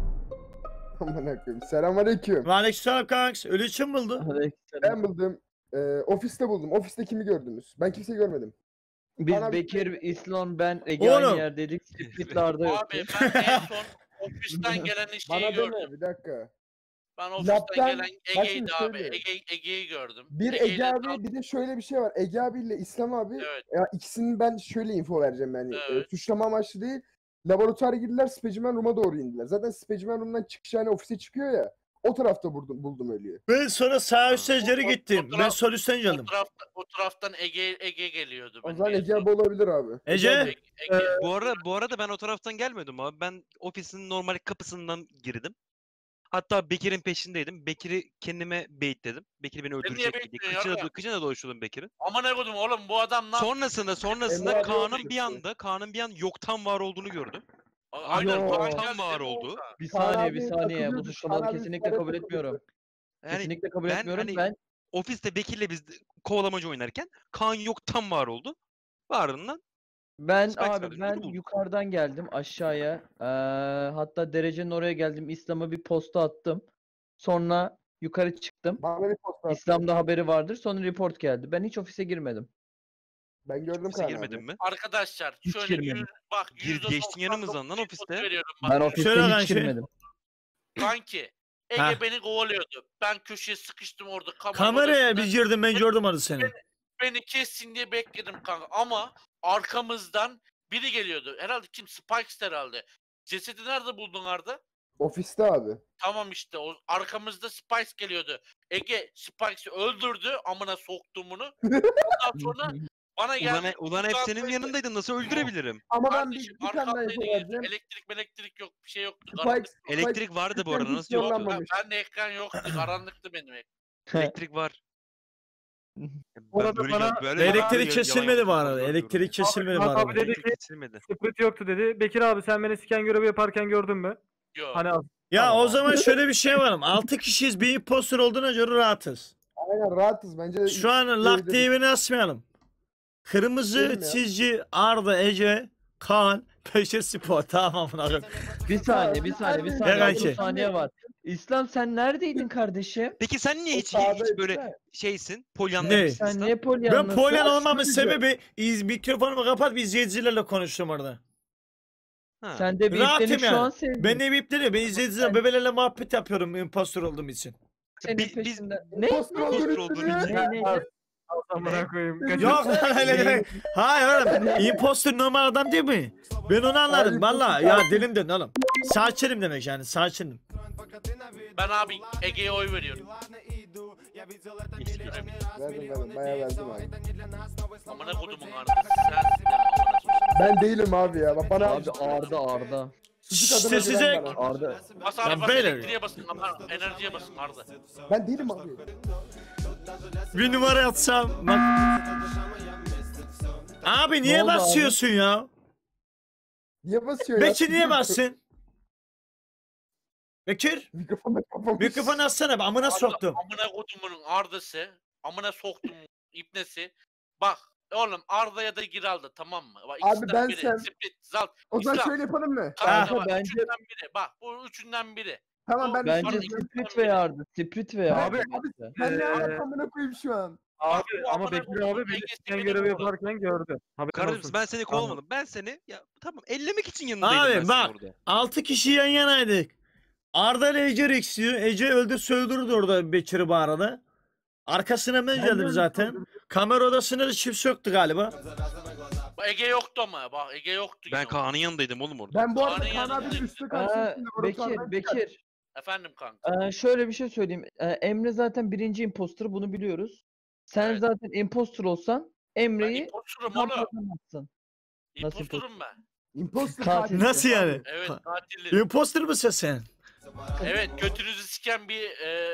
Aman koyayım. Selamünaleyküm. Aleykümselam kanks. Ölü için buldu. Ben buldum. Ee, ofiste buldum. Ofiste kimi gördünüz? Ben kimseyi görmedim. Biz Bana bir- Bekir, İslam, ben Ege Oğlum. aynı yerdeydik. Split'le Arda yoktu. Abi ben en son ofisten gelen şeyi Bana gördüm. deme bir dakika. Ben ofisten Laptan- gelen bak Ege'ydi şimdi abi. şöyle. Ege, Ege'yi gördüm. Bir Ege'yle Ege abi tam- bir de şöyle bir şey var. Ege abiyle İslam abi. Evet. Ya ikisinin ben şöyle info vereceğim yani. Evet. E, suçlama amaçlı değil. Laboratuvara girdiler. Specimen Room'a doğru indiler. Zaten Specimen Room'dan çıkış yani ofise çıkıyor ya. O tarafta buldum, buldum ölüyü. Ben sonra sağ üstte geri O- o- gittim. o Ben taraf- sol üstten O, geldim. tarafta, o taraftan Ege Ege geliyordu. O benim zaman en Ege son. abi olabilir abi. Ece? abi. Ege, Ege. Bu arada bu arada ben o taraftan gelmedim abi. Ben ofisin normal kapısından girdim. Hatta Bekir'in peşindeydim. Bekir'i kendime baitledim. Bekir beni niye öldürecek diye. baitliyorsun Kıçına, yarra? kıçına dolaşıyordum Bekir'in. Aman ne koydum oğlum bu adam ne Sonrasında sonrasında Emre abi Kaan'ın öldürdü. bir anda Kaan'ın bir an yoktan var olduğunu gördüm. Aynen Yo. Kaan Tam geldi var dedi oldu. olsa. Bir Kaan saniye, abi bir saniye. Bu takılıyordu. suçlamaları Kaan abi kesinlikle sana kabul takılıyordu. etmiyorum. Yani Kesinlikle kabul ben etmiyorum. hani- Ben ofiste Bekir'le biz kovalamacı oynarken Kaan yoktan var oldu. Ardından Ben Spikes abi vardı, ben bunu bulduk. yukarıdan geldim aşağıya. Eee, hatta derecenin oraya geldim. İslam'a bir posta attım. Sonra yukarı çıktım. Bana bir post attı. İslam'da haberi vardır. Sonra report geldi. Ben hiç ofise girmedim. Ben gördüm ofise Kaan girmedin abi. mi? Arkadaşlar Hiç şöyle girmedim. yüz, bak Gir- yüzde geçtin doksan yanımızdan dokuz lan info ofiste. veriyorum Ben bak. ofiste Şöyle lan hiç şey- girmedim. Kanki Ege Ha. beni kovalıyordu. Ben köşeye sıkıştım orada. kamera Kameraya odasında. bir girdim, ben gördüm onu seni. Beni kessin diye bekledim kanka ama arkamızdan biri geliyordu. Herhalde kim? Spikes herhalde. Cesedi nerede buldun Arda? Ofiste abi. Tamam işte o arkamızda Spikes geliyordu. Ege Spikes'i öldürdü amına soktuğumunu. Ondan sonra bana geldi. Ulan, ulan hep "Furkan senin Bey, yanındaydın. Nasıl öldürebilirim? Ama ben bir, Kardeşim bir tane daha arkamdaydı info geldi. vereceğim. Elektrik elektrik yok bir şey yoktu. Spikes- Karanlık. Elektrik vardı bu arada. hiç Nasıl yoktu? zorlanmamış. Ben, ben de ekran yoktu. Karanlıktı benim ekran. Elektrik var. Bu Ben arada böyle bana- ya- böyle Ve yalan- elektrik yalan kesilmedi bu yaptığını arada. görüyorum. Elektrik kesilmedi bu Abi- abi arada. dedi Elektrik ki- kesilmedi. Split yoktu dedi. Bekir abi sen beni siken görevi yaparken gördün mü? Yok. Hani az- Ya Tamam o abi. zaman şöyle bir şey var. altı kişiyiz, bir imposter olduğuna göre rahatız. Aynen rahatız bence. Şu an lak devini asmayalım. Kırmızı Değil mi ya? çizgi Arda, Ece, Kaan, Peşir Spor. Tamam amına. Bir saniye, bir saniye, bir saniye. Herhalde. otuz saniye var. İslam sen neredeydin kardeşim? Peki sen niye O hiç, hiç sağdaydı böyle da. şeysin? Polyanlı Ne? gibisin Sen lan? niye Ben polyanlısın? polyan olmamın söyleyeceğim. sebebi iz, mikrofonumu kapat, bir izleyicilerle konuştum orada. Ha. Sen de bir Rahatım iplenik şu yani. an sevdin. Ben de bipleri, ben izleyicilerle bebelerle muhabbet yapıyorum imposter olduğum için. Senin Bi- biz- peşinden. Ne? Poster Poster olduğunu olduğunu düşünüyor. Ne ne ne? Amına koyayım. Yok lan öyle değil. Hayır oğlum. Imposter normal adam değil mi? Ben onu anladım valla. Ya dilim dön oğlum. Sakinim demek yani sakinim. Ben abi Ege'ye oy veriyorum. Verdim verdim. Bayağı verdim abi. Amına kodumun arkası sensin deme amına koyayım. Ben değilim abi ya. Bak bana Abi Arda Arda. Küçük adına Sessize- güven bana. Arda. Bas Ya abi bas beyler. elektriğe basın ama enerjiye basın Arda. Ben değilim abi. Bir numara atsam. Bak. Abi niye oldu abi? basıyorsun ya? Niye basıyor ya? Bekir niye bassın? Bekir Mikrofonu kapamış. mikrofonu açsana be amına Arda, soktum. Amına kodumunun Arda'sı. Amına soktum ipnesi. Bak oğlum Arda'ya da Giral'da tamam mı? Bak, Abi ikisinden ben biri. sen- Split, Zalt. O zaman İslam. şöyle yapalım mı? Kanka Kanka bak, bence- üçünden biri. Bak bu üçünden biri. Tamam ben Bence Arda Split ikisinden veya biri. Arda. Split veya Abi, Arda. abi, bence. Ben ne Ee, alakamına koyayım şu an? Abi bu ama amına Bekir koyduğum abi beni Ege'si sen beni görevi vurdu. yaparken gördü. Haberin Kardeşim olsun. ben seni Anladım. kovmadım. Ben seni ya tamam ellemek için yanındaydım ben Abi senin bak orada. altı kişi yan yanaydık. Arda ile Ece Rexiyor. Ece öldü söldürdü orada Bekir'i bu arada. Arkasına ben geldim zaten. Kamera odasında da çift söktü galiba. Bak, Ege yoktu ama bak Ege yoktu. Ben yine. Kaan'ın yanındaydım oğlum orada. Ben bu arada Kaan'ın Kaan abi yanındayım. üstü Ee, karşısında Bekir, Bekir. Efendim kanka. Ee, şöyle bir şey söyleyeyim. Ee, Emre zaten birinci imposter, bunu biliyoruz. Sen Evet. zaten imposter olsan Ben Emre'yi imposturum tam oğlum. kazanamazsın. Nasıl İmposturum ben. Imposter Katil. katil. Nasıl yani? Evet Ha, katilim. Imposter mısın sen? Evet götünüzü siken bir e,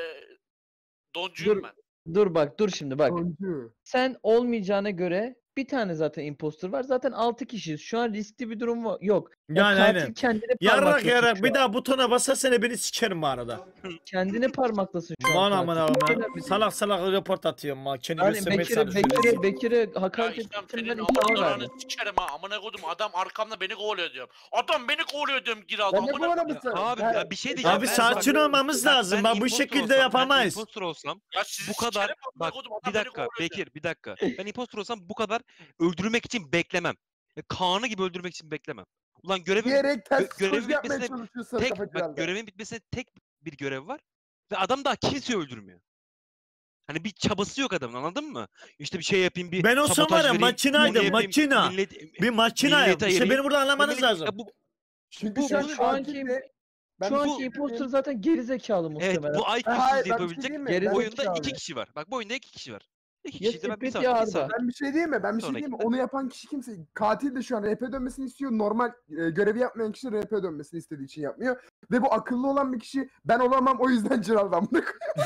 doncuyum Dur. ben. Dur bak, dur şimdi bak. Sonuncu. Sen olmayacağına göre bir tane zaten imposter var. Zaten altı kişiyiz. Şu an riskli bir durum var. Yok. Ya Yani katil aynen. kendini Yarrak parmaklasın yarrak şu bir an. daha butona basarsan beni sikerim bu arada. Kendini parmaklasın şu an. Aman katil. aman Hiç aman. önemli değil. Salak salak report atıyorum ha. Kendini Yani göstermeye Bekir'e, çalışıyorum. Bekir'e, Bekir'e Ya hakaret İslam ettin, senin ben iddiama amına verdim. sikerim ha. Amına kodum adam arkamda beni kovalıyor diyorum. Adam beni kovalıyor diyorum Giral. Ben ne Amına kovalamışsın? Abi Ben- ya bir şey diyeceğim. Abi Ben- sakin bak- olmamız bak, lazım. ben Bak bu impostor şekilde olsam, ben yapamayız. impostor olsam Ya sizi bu kadar sikerim amına bak kodum. Adam bir beni dakika kovalıyor diyorum. Bekir bir dakika. Ben impostor olsam bu kadar öldürmek için beklemem. Ya Kaan'ı gibi öldürmek için beklemem. Ulan görevim Diyerek ters gö- görevi psikoloji yapmaya bitmesine çalışıyorsun tek kafa bak kralda. görevin bitmesine tek bir görev var. Ve adam daha kimseyi öldürmüyor. Hani bir çabası yok adamın anladın mı? İşte bir şey yapayım bir Ben olsam sabotaj var ya, vereyim, makinaydım, onu yapayım, makina. millet- Bir makina millete yap. İşte ayırayım. beni burada anlamanız millet- lazım. Ya bu, Çünkü Bu- şu an bu- Şu anki, katilde- ben şu bir anki şey imposter söyleyeyim. zaten geri zekalı evet muhtemelen. bu I Q'suz Hayır, ben bir şey yapabilecek diyeyim mi? Geri Ben- oyunda zekalı. iki kişi var. Bak bu oyunda iki kişi var. İki Ya kişi de ben bir Split saat, ya bir Arda. saat. Ben bir şey diyeyim mi? Ben bir şey Sonraki. diyeyim mi? Onu yapan kişi kimse. Katil de şu an R P dönmesini istiyor. Normal e, görevi yapmayan kişi R P dönmesini istediği için yapmıyor. Ve bu akıllı olan bir kişi ben olamam o yüzden Ciral'dan bunu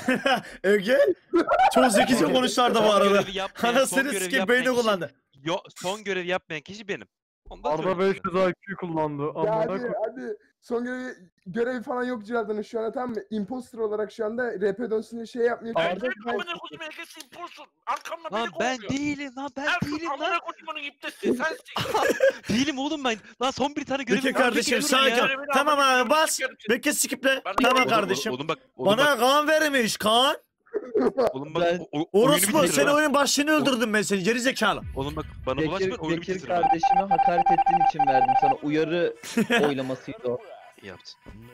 Ege çok zekice Son- konuşlardı bu son arada. görevi yapmayan- son Anasını görevi sikip yapmayan beyni kişi- kullandı. Yo, son görev yapmayan kişi benim. Ondan Arda söyleyeyim beş size. yüz I Q kullandı. Ya Amına hadi koyayım. hadi. Son görevi, görevi falan yok Ciral'dan şu an tamam mı? Imposter olarak şu anda R P dönsün diye şey yapmıyor. Arda Erkek ben- amına kodum Ege'si impostor. Arkamda Lan beni ben kovalıyor. değilim lan ben Erkek değilim amına lan. kodumunun iptesi sensin. Değilim oğlum ben. Lan son bir tane görevim Peki var. kardeşim Bekir, dur ya. sakin. Tamam abi bas. Bekle skip'le. Ben- Tamam Oğlum, kardeşim. Oğlum bak. Oğlum Bana bak. Kaan vermiş Kaan. Oğlum bak. Ben- o- o- oyunu Orospu bitirir seni ha. oyun başını öldürdüm ben seni geri zekalı. Oğlum bak bana Bekir, bulaşma oyunu Bekir bitiririm ben. kardeşime hakaret ettiğin için verdim sana. Uyarı oylamasıydı o. İyi yaptın.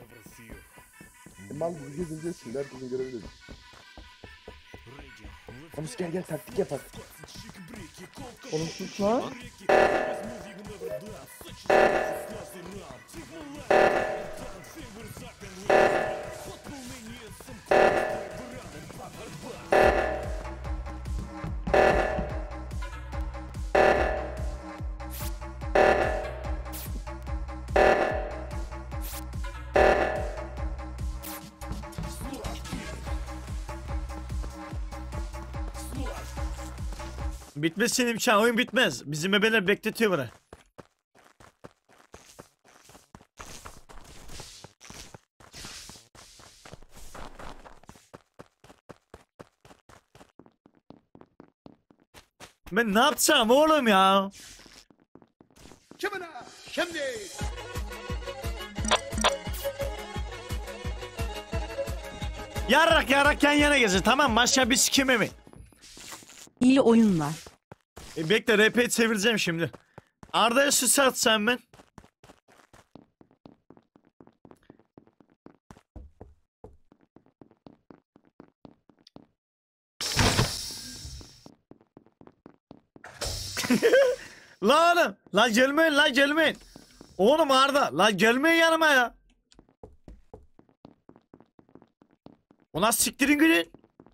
Mal gibi gezineceğiz şimdi herkesin görevi dedim. Kamış gel gel taktik yapak. Oğlum sus lan. Bitmesin imkan oyun bitmez. Bizim bebeler bekletiyor bana. Ben ne yapacağım oğlum ya? Yarrak yarrak yan yana gezin tamam mı? Aşağı bir sikime mi? İyi oyunlar. E bekle R P'yi çevireceğim şimdi. Arda'ya süs atsam ben. La oğlum. La gelmeyin la gelmeyin. Oğlum Arda. La gelmeyin yanıma ya. Ulan siktirin gidin.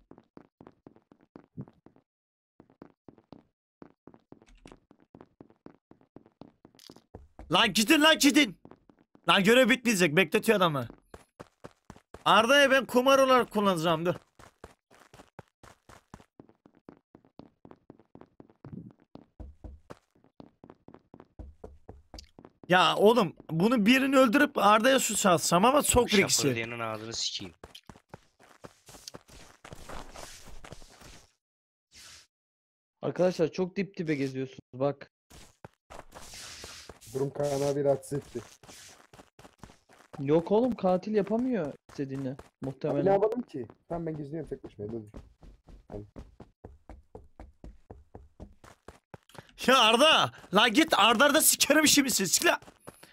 Lan gidin lan gidin. Lan görev bitmeyecek. Bekletiyor adamı. Arda'ya ben kumar olarak kullanacağım dur. Ya oğlum bunu birini öldürüp Arda'ya suç atsam ama çok riskli. Şapırdayanın ağzını sikeyim. Arkadaşlar çok dip dibe geziyorsunuz bak. Durum Kaan abi rahatsız etti. Yok oğlum katil yapamıyor istediğini Abi ne muhtemelen. yapalım ki? Tamam ben geziyorum tek başıma. Dur. Ya Arda. La git Arda'da sikerim işimizi. Sik la.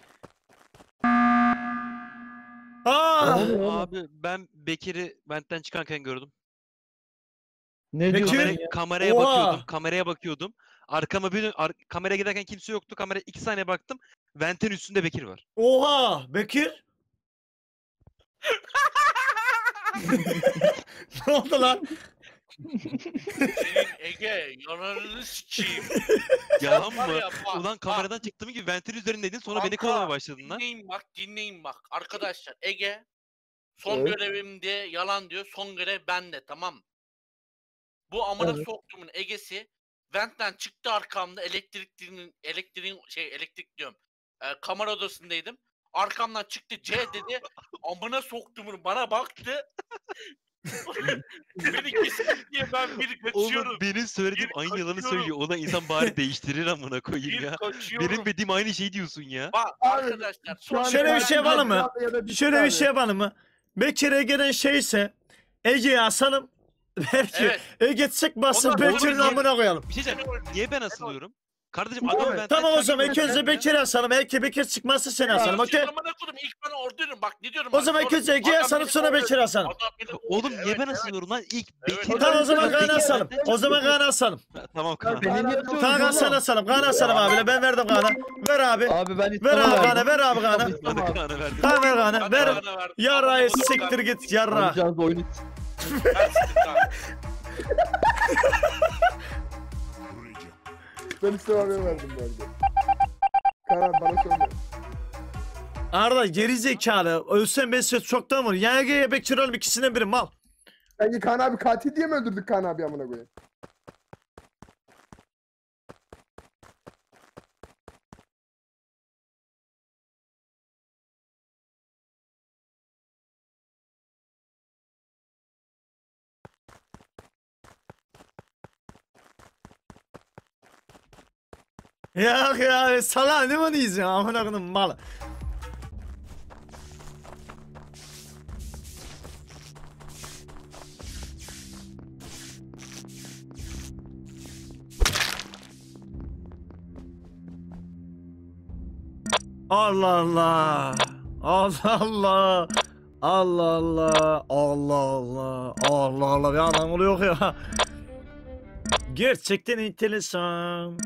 Aa. Abi ben Bekir'i benden çıkarken gördüm. Ne Bekir? diyorsun Kamera, ya? kameraya Oha! bakıyordum. Kameraya bakıyordum. Arkama bir dön- ar kameraya giderken kimse yoktu. Kameraya iki saniye baktım. Vent'in üstünde Bekir var. Oha. Bekir. Ne oldu lan? Senin Ege yanarını sikeyim. Yalan Var mı? ya, bak, Ulan bak. kameradan çıktığım gibi Vent'in üzerindeydin sonra beni Kanka, kovalamaya başladın lan. Dinleyin bak dinleyin bak. Arkadaşlar Ege son Evet. görevimde yalan diyor. Son görev bende tamam. Bu amına Evet. soktuğumun Ege'si Vent'ten çıktı arkamda elektrikliğin elektriğin şey elektrik diyorum. E, kamera odasındaydım. Arkamdan çıktı C dedi. Amına soktuğumun bana baktı. Beni kesin diye ben bir kaçıyorum. Oğlum benim söylediğim Bir aynı yalanı kaçıyorum. söylüyor. O da insan bari değiştirir amına koyayım Bir ya. kaçıyorum. Benim dediğim aynı şey diyorsun ya. Bak arkadaşlar son Şöyle bir şey yapalım mı? Ya da Şöyle bir şey yapalım mı? Bekir'e gelen şeyse Ege'yi asalım. Belki Evet. Ege sık basın O da- Bekir'in o da- amına koyalım. Bir şey diyeceğim. Niye ben asılıyorum? Kardeşim Abi, adam benden Tamam o çıkarken zaman ilk gördüm önce ya. Bekir'i asalım. Belki Bekir çıkmazsa seni asalım okey? Amına kodum ilk ben öldürürüm bak ne diyorum O bak, zaman ilk sonra- önce Ege'yi Adam asalım beni sonra kovuyor. Bekir'i asalım. Adam beni kovuyor. Oğlum niye Evet, ben evet. asılıyorum lan? İlk Evet. Bekir. Tamam o zaman Bekir Kaan'ı asalım. benden O zaman çıktı. Kaan'ı asalım. Tamam Kaan. Beni niye Kaan atıyorsunuz Hasan oğlum? asalım. Kaan asalım abi. Ben verdim Kaan'a. Ver abi. Abi ben Ver İslam'a abi Kaan'a. verdim. Ver abi Kaan'a. Ben de Kaan'a verdim. Kaan ver Kaan'a. Ben de Ver. bana verdim. Yarra'yı Amına kodum siktir Kaan. git yarra. Alacağınız oyunu Ben siktir Kaan. Ben İslam abiye verdim bu arada. Kaan abi bana söyle. Arda geri zekalı. Ölsen ben size çoktan vur. Ya Ege'ye Bekir oğlum ikisinden biri mal. Sanki Kaan abi katil diye mi öldürdük Kaan abi amına koyayım? Ya ya salak ne bunu izliyorsun amına koyayım mal. Allah Allah. Allah Allah. Allah Allah. Allah Allah. Allah Allah. Bir anlamı yok ya. Gerçekten enteresan.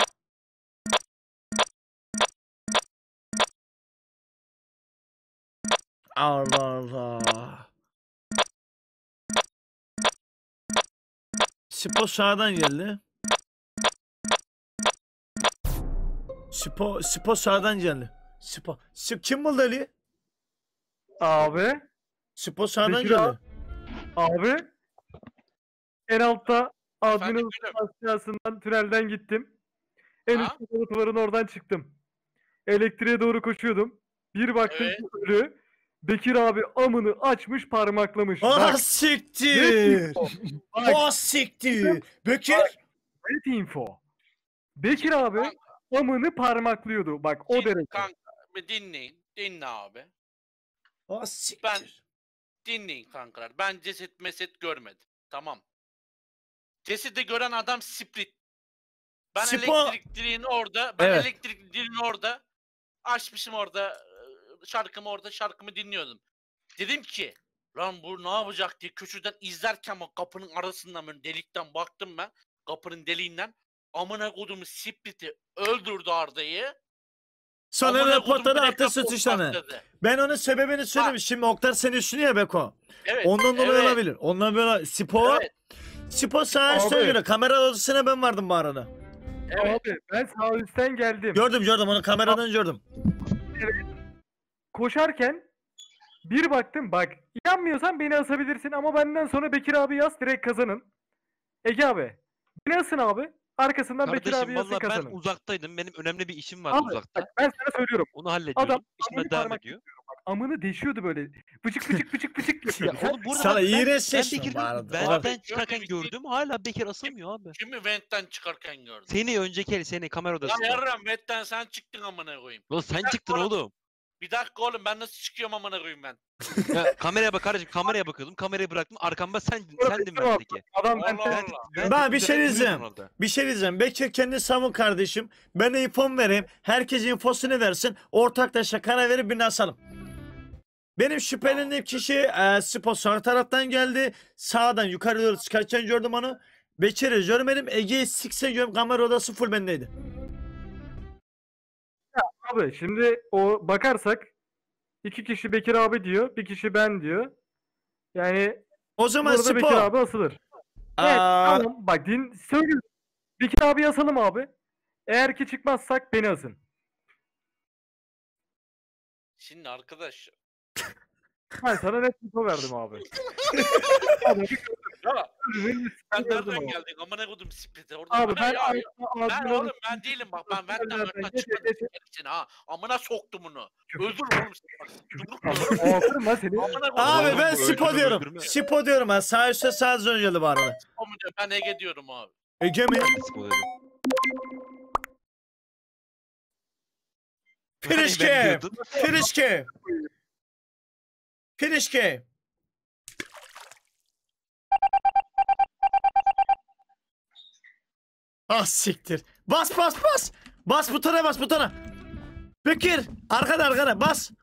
Allah Allah. Spo sağdan geldi. Spo, Spo sağdan geldi. Spo. Sp kim buldu Ali? Abi. Spo sağdan Bekir geldi. Abi. En altta admin Efendim, aşağısından tünelden gittim. En Ha? üst duvarın oradan çıktım. Elektriğe doğru koşuyordum. Bir baktım Evet. ki ölü. Bekir abi amını açmış parmaklamış. Ah Bak, siktir. net info. Ah siktir. Bekir. Net info. Bekir abi amını parmaklıyordu. Bak o Şimdi derece. Kanka bir dinleyin. Dinle abi. Ah siktir. Ben dinleyin kankalar. Ben ceset meset görmedim. Tamam. Cesedi gören adam Split. Ben Spo- elektrik direğini orada, ben Evet. elektrik direğini orada açmışım orada e, şarkımı orada şarkımı dinliyordum. Dedim ki lan bu ne yapacak diye köşeden izlerken bak kapının arasından böyle delikten baktım ben. Kapının deliğinden amına kodumu Split'i öldürdü Arda'yı. Sonra Amına reportada kodum attı direkt suçlarını. patladı. Ben onun sebebini söylemiş. Şimdi Oktar seni düşünüyor ya Beko. Evet. Ondan dolayı evet, olabilir. Ondan böyle Spo. Evet. Spo sağ üstte Abi. göre. Kamera odasına ben vardım bu arada. Evet. Abi ben sağ üstten geldim. Gördüm gördüm onu kameradan gördüm. Koşarken bir baktım bak inanmıyorsan beni asabilirsin ama benden sonra Bekir abi yaz direkt kazanın. Ege abi beni asın abi. Arkasından Bekir Kardeşim abi yazsın valla ben kazanın. uzaktaydım. Benim önemli bir işim vardı Abi uzakta. bak ben sana söylüyorum. Onu hallediyorum. Adam İşime amını devam parmak ediyor. yapıyor bak. Amını deşiyordu böyle. Bıcık bıcık bıcık bıcık Ya yapıyordu. oğlum burada Sana bak, ben, iğrenç ben seçtin bu Bekir'den arada. benden Abi. çıkarken Gördüm, gördüm. Hala Bekir asamıyor abi. Kimi Vent'ten çıkarken gördüm. Seni önceki el seni kamera Ya odasında. yarram Vent'ten sen çıktın amına koyayım. Lan sen dakika çıktın oğlum. oğlum. Bir dakika oğlum ben nasıl çıkıyorum amına koyayım ben? Ya, kameraya bak kardeşim kameraya bakıyordum. Kamerayı bıraktım. Arkamda sen sendin Tamam. bendeki. Adam ben Allah ben Allah. Ben bir şey üzerine diyeceğim. duruyordun orada. Bir şey diyeceğim. Bekir kendi savun kardeşim. Ben de infom vereyim. Herkes infosunu versin. Ortaklaşa karar verip birini asalım. Benim şüphelendiğim kişi e, Spo sağ taraftan geldi. Sağdan yukarı doğru çıkarken gördüm onu. Bekir'i görmedim. Ege'yi siksen gördüm. Kamera odası full bendeydi. abi şimdi o bakarsak iki kişi Bekir abi diyor, bir kişi ben diyor. Yani O zaman burada Bekir Spo. abi asılır. Evet, Aa, tamam bak din söylüyorum. Bekir abi asalım abi. Eğer ki çıkmazsak beni asın. Şimdi arkadaş. Ben sana net info verdim abi. Ya sen Gördüm nereden abi. geldin amına kodum Split'e? Orada Abi bana ben ya, ya. Ben ağzına oğlum ben değilim bak ben Vent'ten Nereden Vent'ten geç, çıkmadım geç, seni ha. Amına soktum bunu. Küfür. Öldür oğlum seni bak. Yumrukla Ağzırım lan seni. amına kodum. abi Oğlum, ben bu Spo öldürme, diyorum. öldürme. Spo diyorum ha. Sağ üstte sağ önce bu arada. Ben Ege diyorum abi. Ege mi? Spo dedim. Finish Ben game. diyordum. Finish game. Finish game. Ah siktir. Bas bas bas. Bas butona bas butona. Bekir. Arkada arkada bas.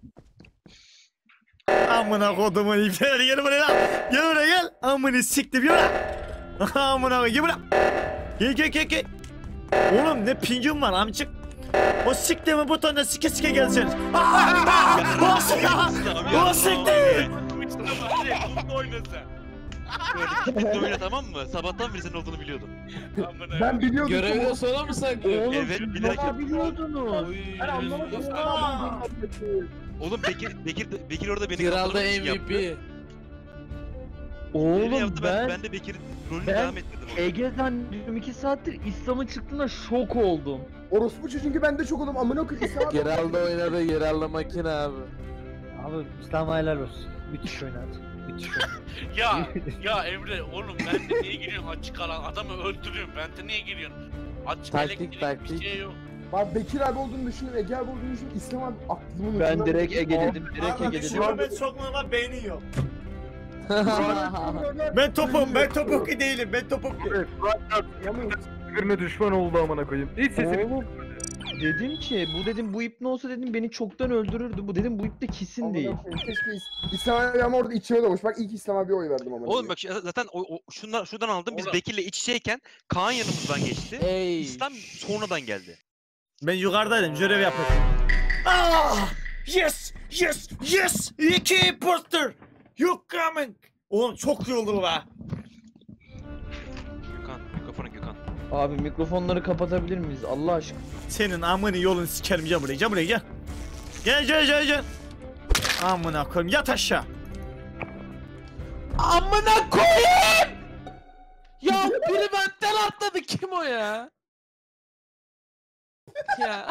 Amına kodumu ipler gel buraya lan. Gel buraya gel. Amını siktir gel buraya. Amına koy gel buraya. Gel gel gel gel. Oğlum ne pingim var amcık. O siktiğimi butonuna sike sike gelseniz. O siktir. O siktir. Kumda oynasa. Böyle kitle oyna tamam mı? Sabahtan beri senin olduğunu biliyordum. Amına Ben biliyordum. Görevi ki de sonra mı saklıyor? Evet bilerek. biliyordunuz. Ben anlamadım. Oğlum Bekir, Bekir, Bekir orada beni Kral'da kandırmak için M V P. yaptı. Birini Oğlum yaptı, ben, ben ben de Bekir'in rolünü ben devam ettirdim. orada. Ege zannediyorum iki saattir İslam'ın çıktığına şok oldum. Orospu çünkü ben de çok oğlum amına koyayım. İsa abi. Geralda oynadı, Geralda makine abi. Abi İslam helal olsun. Müthiş oynadı. Müthiş oynadı. Ya ya Emre oğlum ben de niye giriyorsun açık alan adamı öldürüyorsun ben de niye giriyorsun? Açık Taktik, elektrik taktik. bir şey yok. Bak Bekir abi olduğunu düşünüyorum, Ege abi olduğunu düşünüyorum. İslam abi aklımın Ben ucundan direkt geçti. Ege Abi, dedim. Direkt Abi Ege dedim. düşünme sokma ama beynin yok. Ben Ben topum ben topuklu değilim ben topuklu. Evet, birbirine düşman oldu amına koyayım. Hiç sesini Oğlum dedim ki bu dedim bu ip ne olsa dedim beni çoktan öldürürdü. Bu dedim bu ip de kesin değil. Keşke İs- İslam abi ama orada içime doğmuş. Bak ilk İslam abiye oy verdim ama. Oğlum bak şu- zaten o, o, şundan, şuradan aldım. Biz Oğlum. Bekir'le iç içeyken Kaan yanımızdan geçti. Ey. İslam sonradan geldi. Ben yukarıdaydım görev yapıyordum. Ah! Yes! Yes! Yes! İki poster! You coming! Oğlum çok iyi oldu bu be. Gökhan, mikrofonu Gökhan. Abi mikrofonları kapatabilir miyiz Allah aşkına? Senin amını yolunu sikerim gel buraya gel buraya gel. Gel gel gel gel. Amına koyayım yat aşağı. Amına koyayım! Ya biri benden atladı kim o ya? Ya.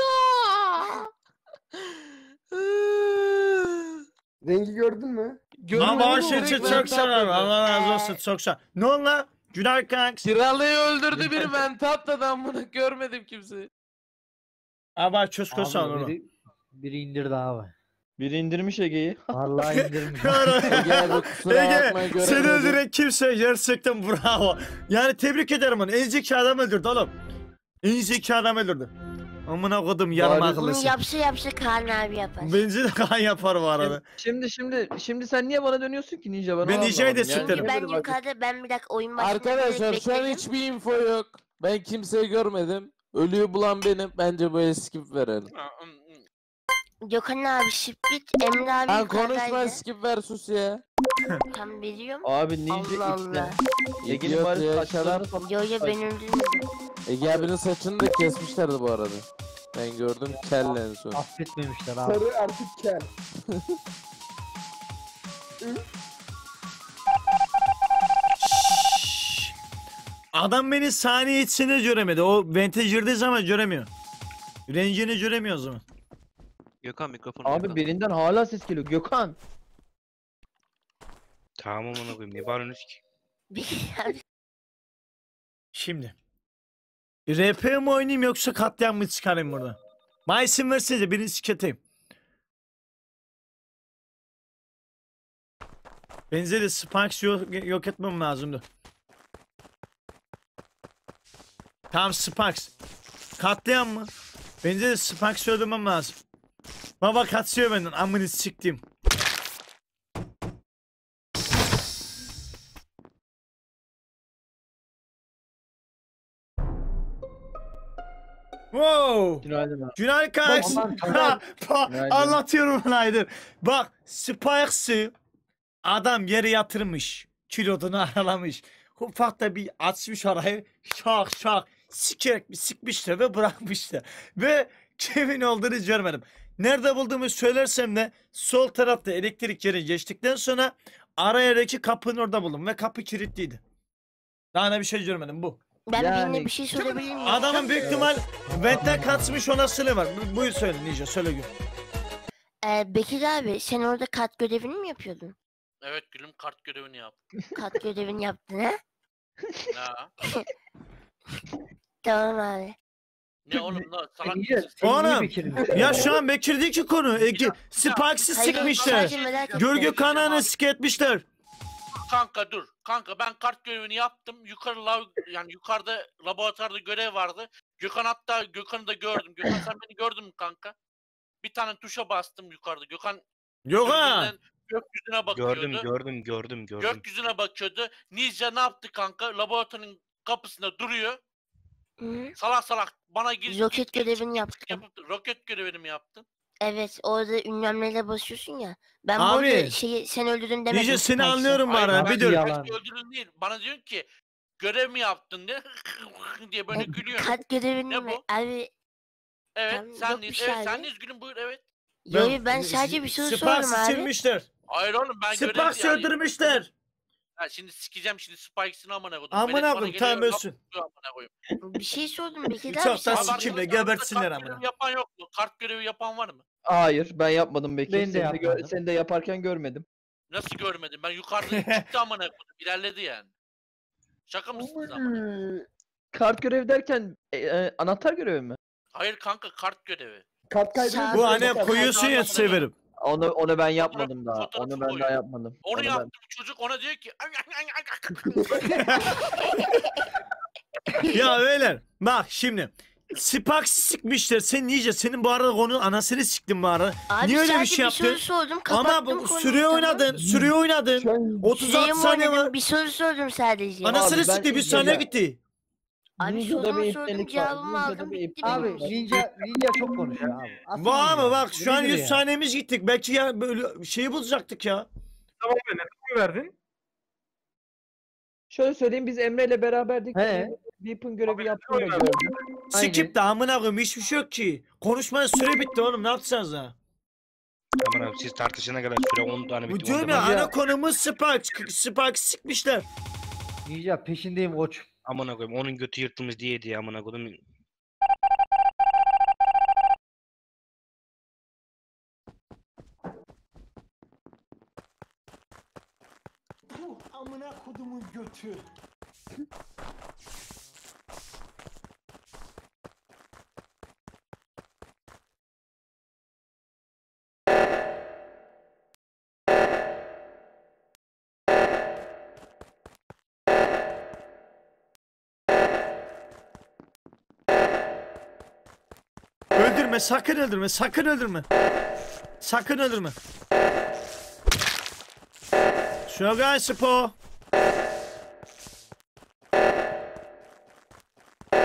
Rengi gördün mü? Ama o Görmedim, şey direkt için benden çok sağ ol. atladı. Allah razı olsun çok sağ ol. Ne oldu lan? Günah kanks. Kiralayı öldürdü biri ben atladı amına görmedim kimseyi. Abi çöz Abi sağ ol onu. biri, biri indirdi abi. Biri indirmiş Ege'yi. Vallahi indirmiş. Ege abi kusura Ege bakma seni göremedim. öldüren kimse gerçekten bravo. Yani tebrik ederim onu. En zeki adam öldürdü oğlum. En zeki adam öldürdü. Amına kodum yarım Bari- Bunu akıllısın. yapsa yapsa Kaan abi yapar. Bence de kan yapar bu arada. Şimdi şimdi şimdi sen niye bana dönüyorsun ki Ninja? Ben, Ben onu Ninja'yı da anlamadım. siktim. Çünkü ben yukarıda ben bir dakika oyun başında Arkadaşlar böyle şu an bekledim. hiçbir info yok. Ben kimseyi görmedim. Ölüyü bulan benim. Bence bu skip verelim. Gökhan abi Split, Emre abi Ben konuşma yukarıdaydı. skip ver sus ya. Tam veriyorum. Abi ninja Allah X'de. Allah. Ege'nin İdiot bari ya, saçlarını şarap. falan. Yo yo ben öldürmedim. Ege abinin saçını da kesmişlerdi bu arada. Ben gördüm kelle en son. Affetmemişler abi. Sarı artık kel. Adam beni saniye içinde göremedi. O vente girdiği zaman göremiyor. Rencini göremiyor o zaman. Gökhan mikrofonu Abi yakala. birinden hala ses geliyor. Gökhan. Tamam amına koyayım. Ne bağırıyorsunuz ki? Bekir abi. Şimdi. R P mi oynayayım yoksa katliam mı çıkarayım burada? Bana isim versenize birini siketeyim. Benzeri Sparks yok, yok etmem lazımdı. Tamam Sparks. Katliam mı? Benzeri Sparks öldürmem lazım. Baba kaçıyor benden amını siktim. Wow. Günaydın abi. Günaydın kardeşim. Aman Ha, pa- Günaydın. Anlatıyorum Günaydın. Bak Sparks'ı adam yere yatırmış. Kilodunu aralamış. Ufak da bir açmış arayı. Şak şak. Sikerek bir sikmişler ve bırakmışlar. Ve kimin olduğunu görmedim. Nerede bulduğumu söylersem de sol tarafta elektrik yeri geçtikten sonra arayadaki kapının orada buldum. Ve kapı kilitliydi. Daha ne bir şey görmedim bu. Ben Yani- birine bir şey sorabilir miyim? Adamın büyük ihtimal ventten kaçmış olasılığı var. Bu- Buyur söyle Ninja söyle gün. Ee, Bekir abi sen orada kat görevini mi yapıyordun? Evet gülüm kart görevini yap. Kat görevini yaptın ha? Ha. Tamam abi. Ne oğlum lan salak Niye? mısın? Sen niye Oğlum, Bekir'in? Ya şu an Bekir'deki konu. Ege, Sparks'ı Hayır, sikmişler. sadece merak ettim. Gölge kanağını siketmişler. Kanka dur. Kanka ben kart görevini yaptım. Yukarı lav, yani yukarıda laboratuvarda görev vardı. Gökhan hatta Gökhan'ı da gördüm. Gökhan sen beni gördün mü kanka? Bir tane tuşa bastım yukarıda. Gökhan Yok ha. gözünden gökyüzüne bakıyordu. Gördüm gördüm gördüm gördüm. Gökyüzüne bakıyordu. Ninja ne yaptı kanka? Laboratuvarın kapısında duruyor. Hı? Salak salak bana gir. Roket görevini yaptım. Yapıp, roket görevini mi yaptın? Evet orada ünlemlere basıyorsun ya. Ben Abi, bu arada şeyi sen öldürdün demedim. Ninja seni Sparks'ı. anlıyorum bu Hayır, arada. ben Bir dur. yalan. Spike'ı öldürdün değil. Bana diyorsun ki görev mi yaptın diye diye böyle E, gülüyor. Kat görevini Ne mi? bu? Abi Evet Tamam, sen yok bir değil. şey Evet abi. sen üzgünüm buyur evet. yo, yo, ben sadece bir soru sordum Sparks'ı abi. silmişler. Hayır oğlum ben görev Sparks'ı yani- öldürmüşler. Ha, şimdi sikeceğim şimdi Spikes'ini amına koydum. Amına Melek bana koyayım geliyor, tamam ölsün. yapıyor amına koyayım. Bir şey sordum Bekir Hiç abi. yoktan sen- Abi sikimle arkadaşlar, gebertsinler kart amına. görevi yapan yok mu? Kart görevi yapan var mı? Hayır ben yapmadım Bekir. Ben de seni, de gö- yapmadım. seni de yaparken görmedim. Nasıl görmedim? Ben yukarıda çıktı amına koydum. İlerledi yani. Şaka mısınız ama? Hmm. Kart görev derken e, e, anahtar görevi mi? Hayır kanka kart görevi. Kart kaydını Sağ- Bu hani Bakar- koyuyorsun ya severim. Onu onu ben yapmadım daha. fotoğrafı Onu ben koy. daha yapmadım. Onu Onu ben- yaptım çocuk ona diyor ki Ya beyler bak şimdi. Sparks'ı sikmişler. Sen nice senin bu arada konunun anasını siktin bu arada. Abi Niye öyle bir sadece şey bir soru yaptın? sordum Ama kapattım bu konuyu, sürüye tamam. oynadın. Sürüye oynadın. Şu an otuz Süreye altı mi saniye oynadım? var. Bir soru sordum sadece. Anasını Abi ben sikti bir izledim. saniye gitti. Abi Ninja'da sorumu bir sordum ipnelik var. cevabımı Ninja'da aldım bir bitti ipnelik benim Abi var. işim. Ninja Ninja çok konuşuyor abi. Asıl Var mı Ninja. bak şu an Nedir yüz ya? saniyemiz gittik. Belki ya böyle şeyi bulacaktık ya. Tamam be neden mi verdin? Şöyle söyleyeyim biz Emre ile beraberdik. He. Weapon görevi Abi, yaptığını da öyle. gördüm. Aynen. Skip de amına koyayım hiçbir şey yok ki. Konuşmanın süre bitti oğlum ne yapacağız ha? Aman abi siz tartışana kadar süre on tane Bu bitti. diyorum on ya tane- ana konumuz Sparks. Sparks sikmişler. Ninja peşindeyim koç. Amına koyayım onun götü yırtılmış diye diye amına koyayım. Amına kodumun götü. Öldürme sakın öldürme sakın öldürme. Sakın öldürme. Sugar Spo.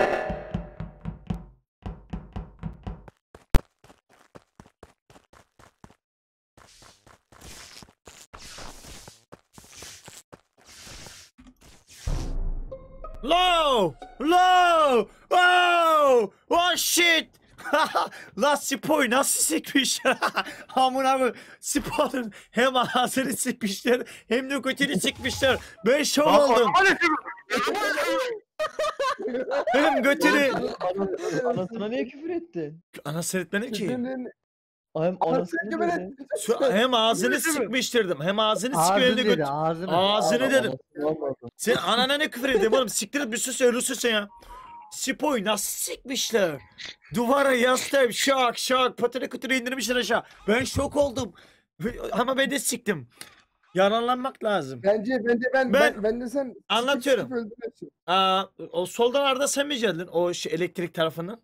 Low! Low! Oh! Oh shit! Lan Spo'yu nasıl sikmiş? Amına koyayım. Spo'nun hem ağzını sikmişler hem de götünü sikmişler. Ben şok oldum. Hem götünü... Anasına niye küfür ettin? Anasını etmedim ki. Hem anasını dedi. Şu- Hem ağzını sikmiştirdim. Hem ağzını sikiyor hem Ağzını de dedi götü. ağzını. Ağzını dedim. Olmadı. Sen anana ne küfür edeyim oğlum? Siktir et bir sus ölüsün sen ya. Spo'yu nasıl sikmişler? Duvara yaslayıp şak şak patını kütürü indirmişler aşağı. Ben şok oldum. Ama ben de siktim. Yaranlanmak lazım. Bence bence ben Ben- ben, ben de sen Anlatıyorum. sıkıp öldürürsün. Aa, o soldan Arda sen mi geldin? O şey, elektrik tarafından.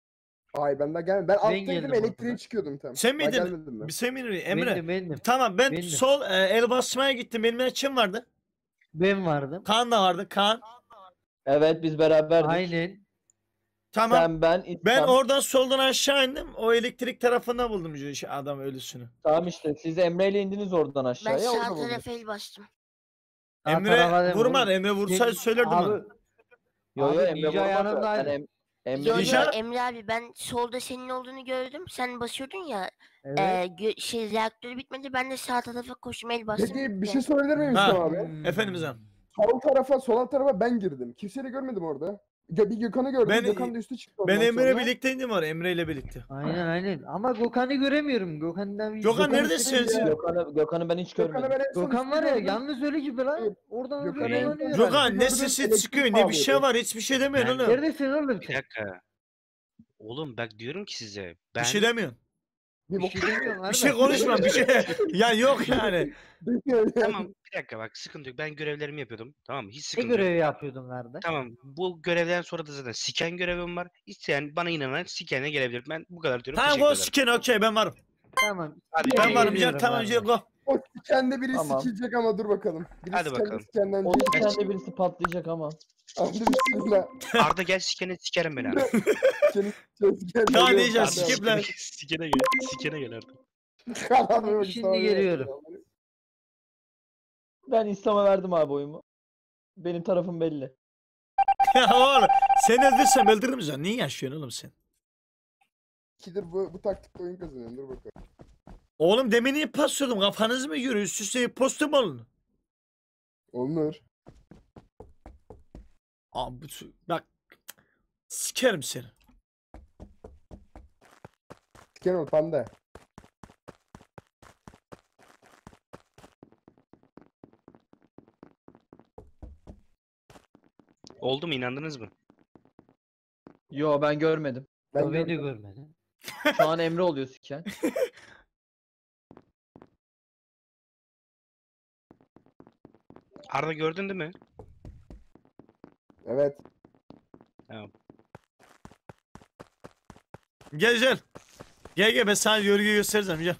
Ay ben daha gelmedim. Ben alttaydım geldim elektriğe oradan. çıkıyordum tam. Sen Daha miydin? gelmedim ben. Bir sen miydin? Emre. Bendim bendim. Tamam ben Bendim. sol e, el basmaya gittim. Benim kim vardı? Ben vardım. Kaan da vardı. Kaan. Evet biz beraberdik. Aynen. Tamam. Sen ben İslam. Ben oradan soldan aşağı indim. O elektrik tarafından buldum şu adam ölüsünü. Tamam işte siz Emre ile indiniz oradan Ben aşağıya. orada sağ buldunuz. tarafa el bastım. Sağ Emre tarafa değil, vurmadı. oğlum. Emre vursaydı söylerdim Abi, onu. Yo yo Abi, Emre Ninja vurmadı. yanındaydı. Ben Em- Emre Yo, yo, Ninja- Emre abi ben solda senin olduğunu gördüm. Sen basıyordun ya. evet. E, gö- şey reaktörü bitmedi. Ben de sağ tarafa koştum el bastım. Peki bir bitti. şey sorabilir miyim Ha. İslam abi? Efendim İzam. Sol tarafa, sol alt tarafa ben girdim. Kimseyi de görmedim orada. Gö bir Gökhan'ı gördüm. Ben- Gökhan da üstü çıktı. Ben ondan Emre'yle sonra. birlikte indim var. Emre ile birlikte. Aynen aynen. Ama Gökhan'ı göremiyorum. Gökhan'dan bir Gökhan Gökhan neredesin üstüne sen? ya. Gökhan'ı, Gökhan'ı ben hiç Gökhan'ı görmedim. ben en son Gökhan var üstte ya gördüm. yalnız ölü gibi lan. Evet. Oradan Gökhan- oraya dolanıyor herhalde. Gökhan ne Gördüm, sesi elektrik çıkıyor ne bir şey bağlıyordu. var. Hiçbir şey demiyorsun Ben- oğlum. Neredesin oğlum Bir sen? dakika. Oğlum bak diyorum ki size. Ben Bir şey demiyorsun. Bir Bir bok- şey demiyorsun Bir şey konuşma bir şey. Ya yok yani. Demiyorum yani. tamam bir dakika bak sıkıntı yok. Ben görevlerimi yapıyordum. Tamam mı? Hiç Ne sıkıntı yok. görevi yapıyordun kardeş? Tamam bu görevden sonra da zaten siken görevim var. İsteyen bana inanan sikene gelebilir. Ben bu kadar diyorum. Tamam Teşekkür go ederim. sikin okey ben varım. Tamam. Hadi Ben Geliyorum, varım canım tamam kardeş. go. O sikende biri Tamam. sikilecek ama dur bakalım. Biri Hadi sikende bakalım. sikenden O diyecek. sikende birisi patlayacak ama. Hadi bismillah. Arda gel sikene sikerim beni abi. Sikeni sikeni sikeni. Ya Yok, diyeceğiz, hadi. sikip lan. Sikene gel. Sikene gel Arda. Abi, bak, Şimdi sana geliyorum. Ben İslam'a verdim abi oyumu. Benim tarafım belli. Ya oğlum sen öldürsen öldürürüm sen. Niye yaşıyorsun oğlum sen? İkidir bu, bu taktikte oyun kazanıyorum. Dur bakalım. Oğlum demin iyi pas sordum. Kafanız mı yürüyor? Üst üste postu mu olun? Olur. Abi bu- bak sikerim seni. Siken ol panda. Oldu mu inandınız mı? Yo ben görmedim. Ben Ben de gördüm. görmedim. Şu an Emre oluyor siken. Arda gördün değil mi? Evet. Gel gel. Gel gel ben sana yörgü göstereceğim gel.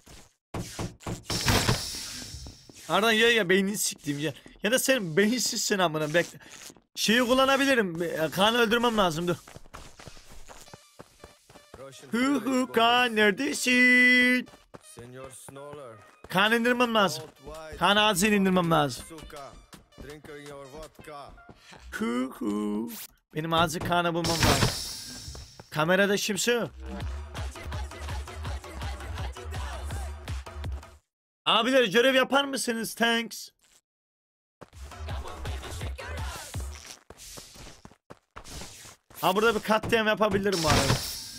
Ardan gel gel beynini siktim gel. Ya da sen beyinsizsin amına bekle. Şeyi kullanabilirim. e, Kaan'ı öldürmem lazım dur. Hu hu Kaan neredesin? Kaan indirmem lazım. Kaan ağzını indirmem lazım. Hu hu. Benim ağzı Kaan'ı bulmam lazım. Kamerada kimse yok. Abiler görev yapar mısınız? Thanks. Ha burada bir katliam yapabilirim bu arada.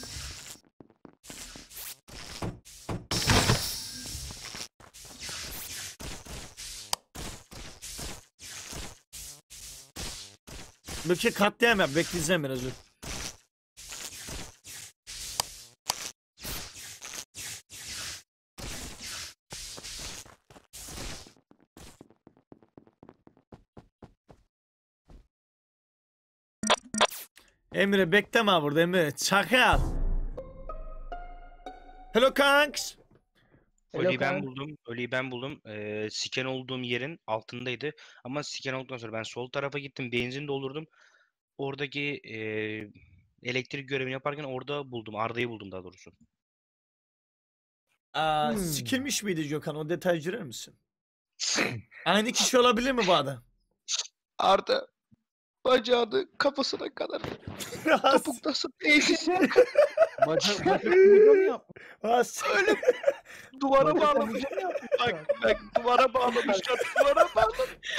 Bir şey katliam yap. Bekleyeceğim biraz dur. Emre bekleme burada Emre. Çakal. Hello kanks. Ölüyü ben Kaan. buldum. Ölüyü ben buldum. Ee, siken olduğum yerin altındaydı. Ama siken olduktan sonra ben sol tarafa gittim. Benzin doldurdum. Oradaki ee, elektrik görevini yaparken orada buldum. Arda'yı buldum daha doğrusu. Aa, Hmm. sikilmiş miydi Gökhan? O detay girer misin? Aynı kişi olabilir mi bu adam? Arda. bacağını kafasına kadar topuklasın değilsin. Bacak bacak video mu yapmış? As. Öyle duvara Bacak bağlamış. video mu yapmış? Bak bak duvara bağlamışlar. Duvara bağlamışlar.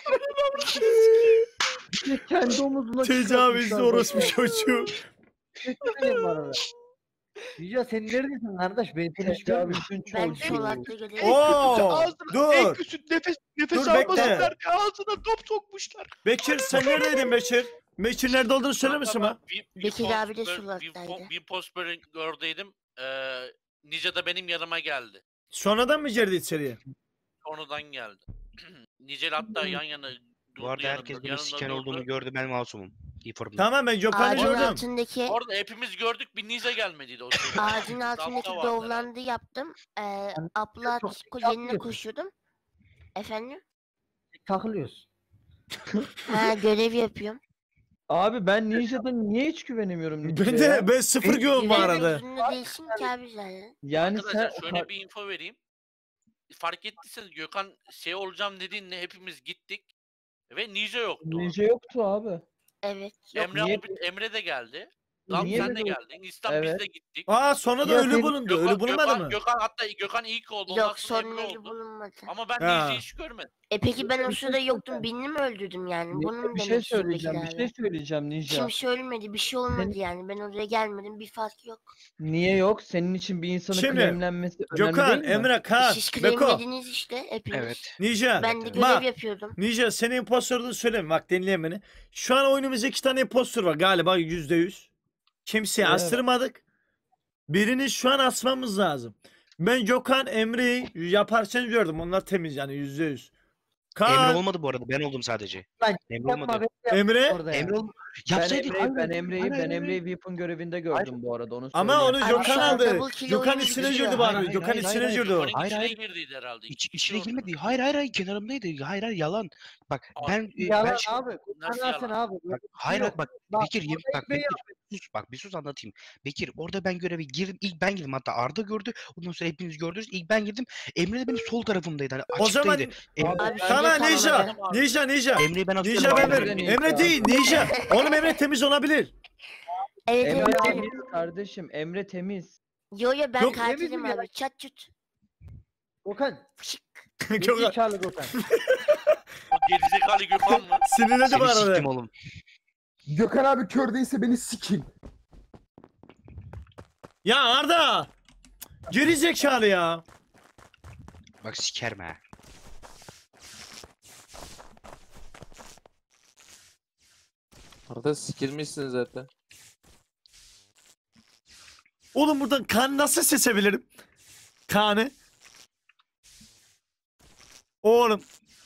Bir de kendi omuzuna Tecavüzlü çıkartmışlar orospu bacağı. çocuğu. Söyleyeyim bu arada. Yüce sen neredesin kardeş? Ben seni hiç görmüyorum. Tecavüzün Ben çocuğu. sol altta görev Oo, Ağzına en dur. küçük nefes nefes Dur, almasınlar bekle. diye ağzına top sokmuşlar. Bekir sen neredeydin Bekir? Bekir nerede olduğunu söyler misin bana? Bir- bir Bekir post abi de böyle- sol bir, alttaydı. po- bir post böyle gördüydüm. Ee, Nice de benim yanıma geldi. Sonradan mı girdi içeriye? Sonradan geldi. Nicel hatta yan yana durdu. Bu arada herkes yanımda, benim yanımda siken durdu. olduğumu gördü, ben masumum. İyi formda. Tamam ben Gökhan'ı Ağacın gördüm. altındaki Orada hepimiz gördük, bir Nice gelmediydi o sırada. ağacın Damla altındaki vardı dovlandı yaptım. Ee, abla çok ko- yapmıyorsun. yerine koşuyordum. Efendim? Takılıyorsun. Ha görev yapıyorum. Abi ben Ninja'dan niye hiç güvenemiyorum Ben Ninja'ya? de ben sıfır güven bu Güvenmek arada. zorunda değilsin ki abi zaten. Yani sen Arkadaşlar şöyle bir info vereyim. Fark ettiyseniz Gökhan şey olacağım dediğinde hepimiz gittik. Ve Nice yoktu. Ninja yoktu abi. Evet. Emre, Niye- abi- Emre de geldi. Lan Niye sen de böyle- geldin. İslam biz Evet. de gittik. Aa sonra da Ya ölü sen- bulundu. Gökhan, Ölü bulunmadı Gökhan, mı? Gökhan hatta Gökhan ilk oldu. Ondan Yok sonra sorun Emre öyle oldu. bulunmadı. Ama ben Ha. Nice'yi hiç görmedim. E peki ben o Bir şey sırada yoktum. söyleyeceğim. Birini mi öldürdüm yani? Bunu mu Bir şey demek istiyorsun söyleyeceğim, Bekir bir şey abi? söyleyeceğim Ninja. Kimse ölmedi. Bir şey olmadı yani. Ben oraya gelmedim. Bir fark yok. Niye yok? Senin için bir insanın Şimdi, claimlenmesi önemli Gökhan, değil mi? Emre, Kaan, Siz Beko, claimlediniz işte hepiniz. Evet. Ninja. Ben de görev Bak, yapıyordum. Ninja senin impostor olduğunu söyleme. Bak dinleyen beni. Şu an oyunumuzda iki tane impostor var galiba yüzde yüz. Kimseye Evet. astırmadık. Birini şu an asmamız lazım. Ben Gökhan, Emre'yi yaparken gördüm. Onlar temiz yani yüzde yüz. Emre Kaan, olmadı bu arada, ben oldum sadece. Lan Emre yapma olmadı. ben de Emre. yaptım orada ya. Emre olmadı. Ben Yapsaydık. Emre'yi, ben Hayır, Emre'yi, hayır, ben hayır. Emre'yi Weapon görevinde gördüm bu arada onu ama söyleyeyim. onu Abi Gökhan şu an aldı. double kill Gökhan oyunu içine gidiyor. girdi bari. Hayır, Gökhan hayır, içine hayır, girdi o. Gökhan'ın Hayır, içine hayır. girdiydi herhalde. İç, İki içine kişi girmedi. Hayır hayır hayır, kenarımdaydı. Hayır hayır, yalan. Bak Abi, ben e, Yalan ben şey- abi. Nasıl Kurtarsın yalan? abi. bak, hayır Yok. hayır, bak Bak, Bekir yemin orada bak ekmeği Bekir sus bak bir sus anlatayım. Bekir orada ben görevi girdim, ilk ben girdim, hatta Arda gördü, ondan sonra hepiniz gördünüz, ilk ben girdim. Emre de benim sol tarafımdaydı, hani O zaman açıktaydı. Emre, Abi tamam bence Ninja. tamam. Ninja Ninja. Emre'yi ben Ninja asıyorum. ben Emre veririm. de Emre Ninja. değil Ninja. Oğlum Emre temiz olabilir. Evet Emre evet. temiz kardeşim. Emre temiz. Yo yo ben Yok, katilim yemin abi. Çat çut. Gökhan. Gökhan Zekalı Gökhan. O gerizekalı Gökhan mı? sinirlendi bu Seni siktim arada. oğlum. Gökhan abi kör değilse beni sikin. Ya Arda. Geri zekalı ya. Bak sikerim ha. Arada sikilmişsin zaten. Oğlum buradan kan nasıl seçebilirim? Kanı. Oğlum.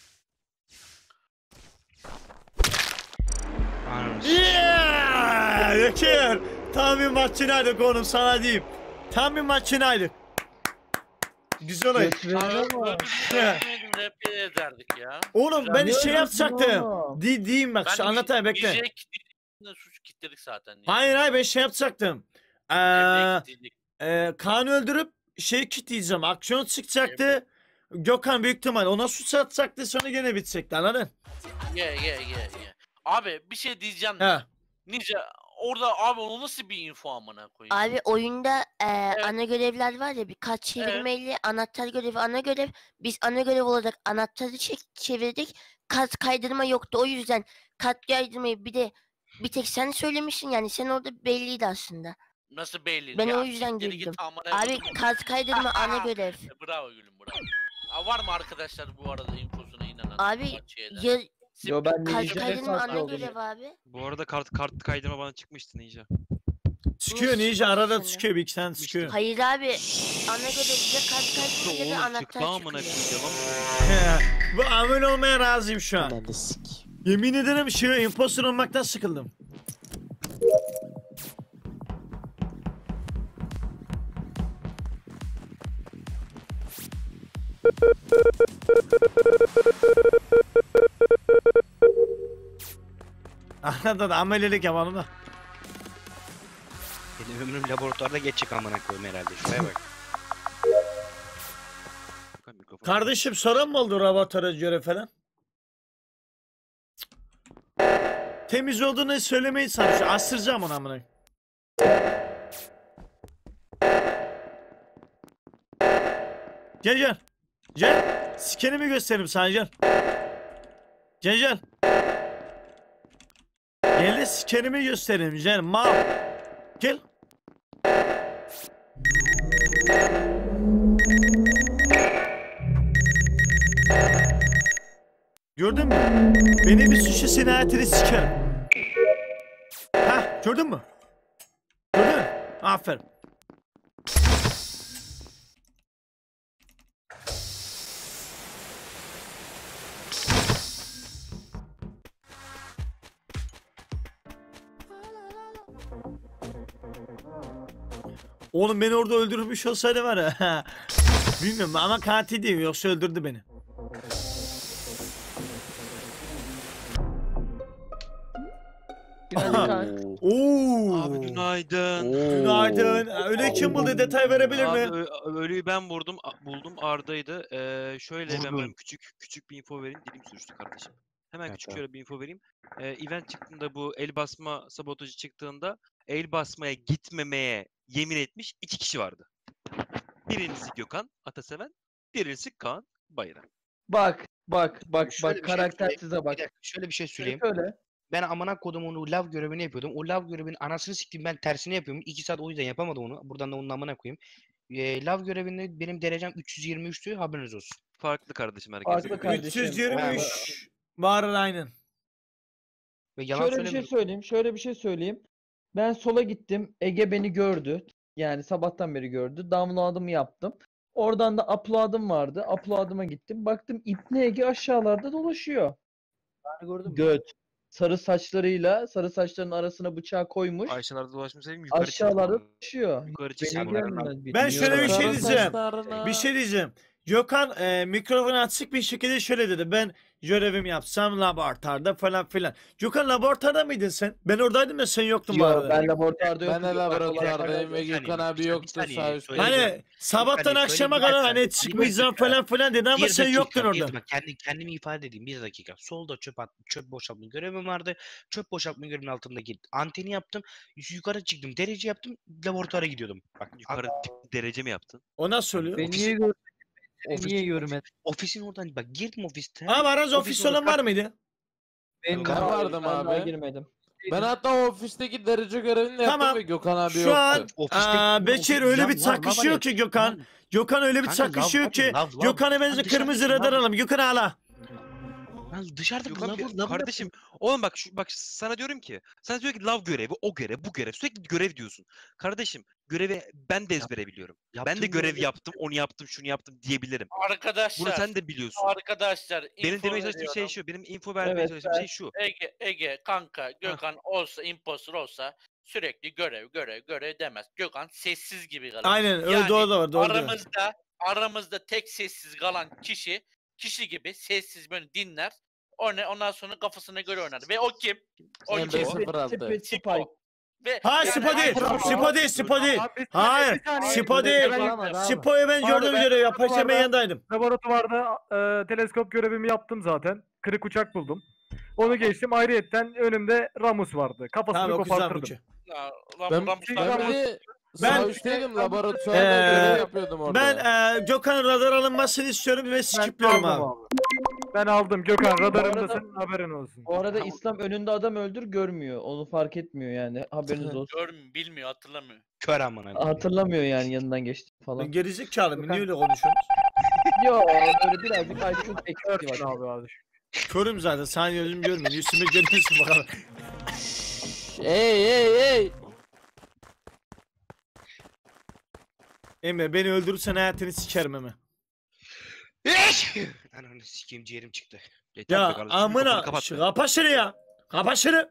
Ananı s- Yeah! Bekir. Tam bir maçınaydık oğlum sana diyeyim. Tam bir maçınaydık. Güzel oyun. Götürene bak. Öldürmedim rap ederdik ya. Oğlum ben Ne şey yapıyorsun yapacaktım. oğlum? Di diyeyim bak şu anlatayım bekle. Nice'ye kilitledik, suç kilitledik zaten. ya. Hayır hayır ben şey yapacaktım. Ee, Emre'ye kilitledik. e, Kaan'ı öldürüp şey kitleyeceğim. Aksiyon çıkacaktı. Gökhan büyük ihtimal ona suç atacaktı sonra gene bitecekti anladın? Ye ye ye ye. Abi bir şey diyeceğim. He. Nice orada abi o nasıl bir info amına koyayım? Abi oyunda e, ana görevler var ya birkaç Evet. çevirmeli anahtar görevi ana görev. Biz ana görev olarak anahtarı çek çevirdik. Kart kaydırma yoktu. O yüzden kart kaydırmayı bir de bir tek sen söylemişsin yani sen orada belliydi aslında. Nasıl belli? Ben Ya o yüzden siktir git girdim. amına Abi koyayım. kart kaydırma ana görev. Bravo gülüm bravo. Aa, var mı arkadaşlar bu arada infosuna inanan? Abi Maçıye'den? ya, Yo ben kart Ninja'ya kaydırma karşı ana oldum. görev abi. Bu arada kart kart kaydırma bana çıkmıştı Ninja. Çıkıyor Nasıl ninja arada çıkmış çıkıyor bir iki tane çıkıyor. Hayır abi ana görev ya kart kaydırma ya da Oğlum anahtar çıktı amına çıkıyor. koyayım. Bu amel olmaya razıyım şu an. Ben de sik. Yemin ederim şey imposter olmaktan sıkıldım. Anladın amelilik yapalım da. Benim ömrüm laboratuvarda geçecek amına koyayım herhalde. Şuraya bak. Bakalım mikrofon. Kardeşim sorun mu oldu laboratuvara göre falan? Temiz olduğunu söylemeyi sanıyor. Astıracağım onu amına. Gel gel. Gel. Skenimi göstereyim sana gel. Gel gel. Gel de skenimi göstereyim gel. Mal. Gel. Gördün mü? Beni bir suçu seni hayatını sikerim. Hah gördün mü? Gördün mü? Aferin. Oğlum beni orada öldürmüş olsaydı var ya. Bilmiyorum ama katil değil, yoksa öldürdü beni. Günaydın. Oo. Abi günaydın. Günaydın. Öyle kim buldu, detay verebilir Abi mi? ö- ölüyü ben vurdum. a- Buldum Arda'ydı. Ee, şöyle ben Vurdun. böyle küçük küçük bir info vereyim. Dilim sürçtü kardeşim. Hemen Evet, küçük abi. şöyle bir info vereyim. Ee, event çıktığında bu el basma sabotajı çıktığında el basmaya gitmemeye yemin etmiş iki kişi vardı. Birincisi Gökhan Ataseven, birincisi Kaan Bayram. Bak bak bak Şöyle bak bir şey karaktersize bak. Bir dakika şöyle bir şey söyleyeyim. Söyle. Ben amına kodum onu lav görevini yapıyordum. O lav görevinin anasını siktim, ben tersini yapıyorum. iki saat o yüzden yapamadım onu. Buradan da onun amına koyayım. Ee, lav görevinde benim derecem üç yüz yirmi üçtü, haberiniz olsun. Farklı kardeşim herkes. Farklı kardeşim. üç yüz yirmi üç. Var aynen. Ve yalan Şöyle bir şey söylemiyorum. söyleyeyim. Şöyle bir şey söyleyeyim. Ben sola gittim. Ege beni gördü. Yani sabahtan beri gördü. Download'ımı yaptım. Oradan da upload'ım vardı. Upload'ıma gittim. Baktım İbni Ege aşağılarda dolaşıyor. Gördün mü? Göt. Sarı saçlarıyla sarı saçların arasına bıçağı koymuş. Aşağılarda dolaşmasaydım yukarı Aşağılarda çıktım. dolaşıyor. Yukarı Beni çıktım. görmez. Ben şöyle bir şey Sarı diyeceğim. saçlarına- Bir şey diyeceğim. Gökhan e, mikrofonu açık bir şekilde şöyle dedi. Ben görevimi yapsam laboratuvarda falan filan. Gökhan laboratuvarda mıydın sen? Ben oradaydım ya, sen yoktun bu Yo, arada. ben laboratuvarda Ben yoktum. de Gökhan laboratuvardayım ve Bir saniye, Gökhan bir abi saniye, yoktu bir saniye, sağ üstte. söyleyeceğim. Hani sabahtan saniye, akşama söyleyeyim, bir kadar dakika. hani Bir çıkmayacağım dakika. falan filan dedi ama Bir sen dakika, yoktun bir orada. dakika. Kendi, kendimi ifade edeyim bir dakika. Solda çöp at, çöp boşaltma görevim vardı. Çöp boşaltma görevinin altındaki anteni yaptım. Yukarı çıktım, derece yaptım, laboratuvara gidiyordum. Bak Yukarı çık- derece mi yaptın? O nasıl oluyor? Beni niye görmedin? Beni Ofis- niye görmedin? Ofisin oradan bak, girdim ofiste. Ama Araz Ofis ofis orada olan var mıydı? Ben, Ben vardım Ben daha abi. girmedim. Ben hatta ofisteki derece görevini de yaptım Tamam. ve Gökhan abi Şu an yoktu. Ofisteki- aa, Bekir ofis- öyle lav- bir lav- çakışıyor lav- ki Gökhan. Lan, Gökhan öyle bir kanka, lav çakışıyor var ki. ya, lav, lav. Gökhan'a benzer Lan dışarı kırmızı çıkın, radar lav. alalım. Gökhan hala. Lan dışarıda Gökhan lavı, bir- lavı kardeşim oğlum bak şu, bak sana diyorum ki sen sürekli lav görevi, o görev, bu görev, sürekli görev diyorsun. Kardeşim görevi ben de ezbere biliyorum. Ben de Yaptığım görev görevi- yaptım, onu yaptım, şunu yaptım diyebilirim. Arkadaşlar. Bunu sen de biliyorsun. Arkadaşlar. Benim info demeye çalıştığım şey veriyorum. şu, benim info vermeye Evet, çalıştığım şey şu. Ege, Ege kanka Gökhan olsa imposter olsa sürekli görev görev görev demez. Gökhan sessiz gibi kalır. Aynen öyle, Yani doğru da var, doğru da var. Aramızda aramızda tek sessiz kalan kişi kişi gibi sessiz böyle dinler. O ne ondan sonra kafasına göre oynar. Ve o kim? O Emre kim? sıfır altı. Spit Tipo. Spike. Ve Ha yani Spo değil. aynı- Spo değil. Spo değil. Abi, bir saniye, Hayır. bir saniye. Spo Ben- değil. ben- Spo'yu ben Abi, gördüm ben görev yaparken ben laboratuvarda- yanındaydım. Laboratuvarda e, teleskop görevimi yaptım zaten. Kırık uçak buldum. Onu geçtim. Ayrıyetten önümde Ramus vardı. Kafasını Tamam o güzel bu kopartırdım. ki. Ya, lan Ben, buradan ben- Mustafa- ben bir Ben- sağ üstteydim laboratuvarda Ee, görev yapıyordum orada. Ben e, Gökhan'ın radar alınmasını istiyorum ve Ben skipliyorum aldım abi. Ben aldım. Gökhan radarımda arada- senin haberin olsun. Bu arada İslam önünde adam öldür görmüyor. Onu fark etmiyor yani. Haberiniz olsun. Görmüyor, bilmiyor, hatırlamıyor. Kör amına. koyayım. Hatırlamıyor yani yanından geçti Ben falan. gerizekalı mı? Niye öyle konuşuyorsunuz? Yo böyle birazcık I Q eksikliği Görsün var. abi abi. Körüm zaten. Sana gözüm görmüyor. Üstüme geliyorsun bakalım. Ey ey ey. Emre beni öldürürsen hayatını sikerim Emre. Ananı sikeyim, ciğerim çıktı. Yeter be Ya kardeşim, mikrofonu amına. kapat Şu, be. kapa şunu ya. Kapa şunu.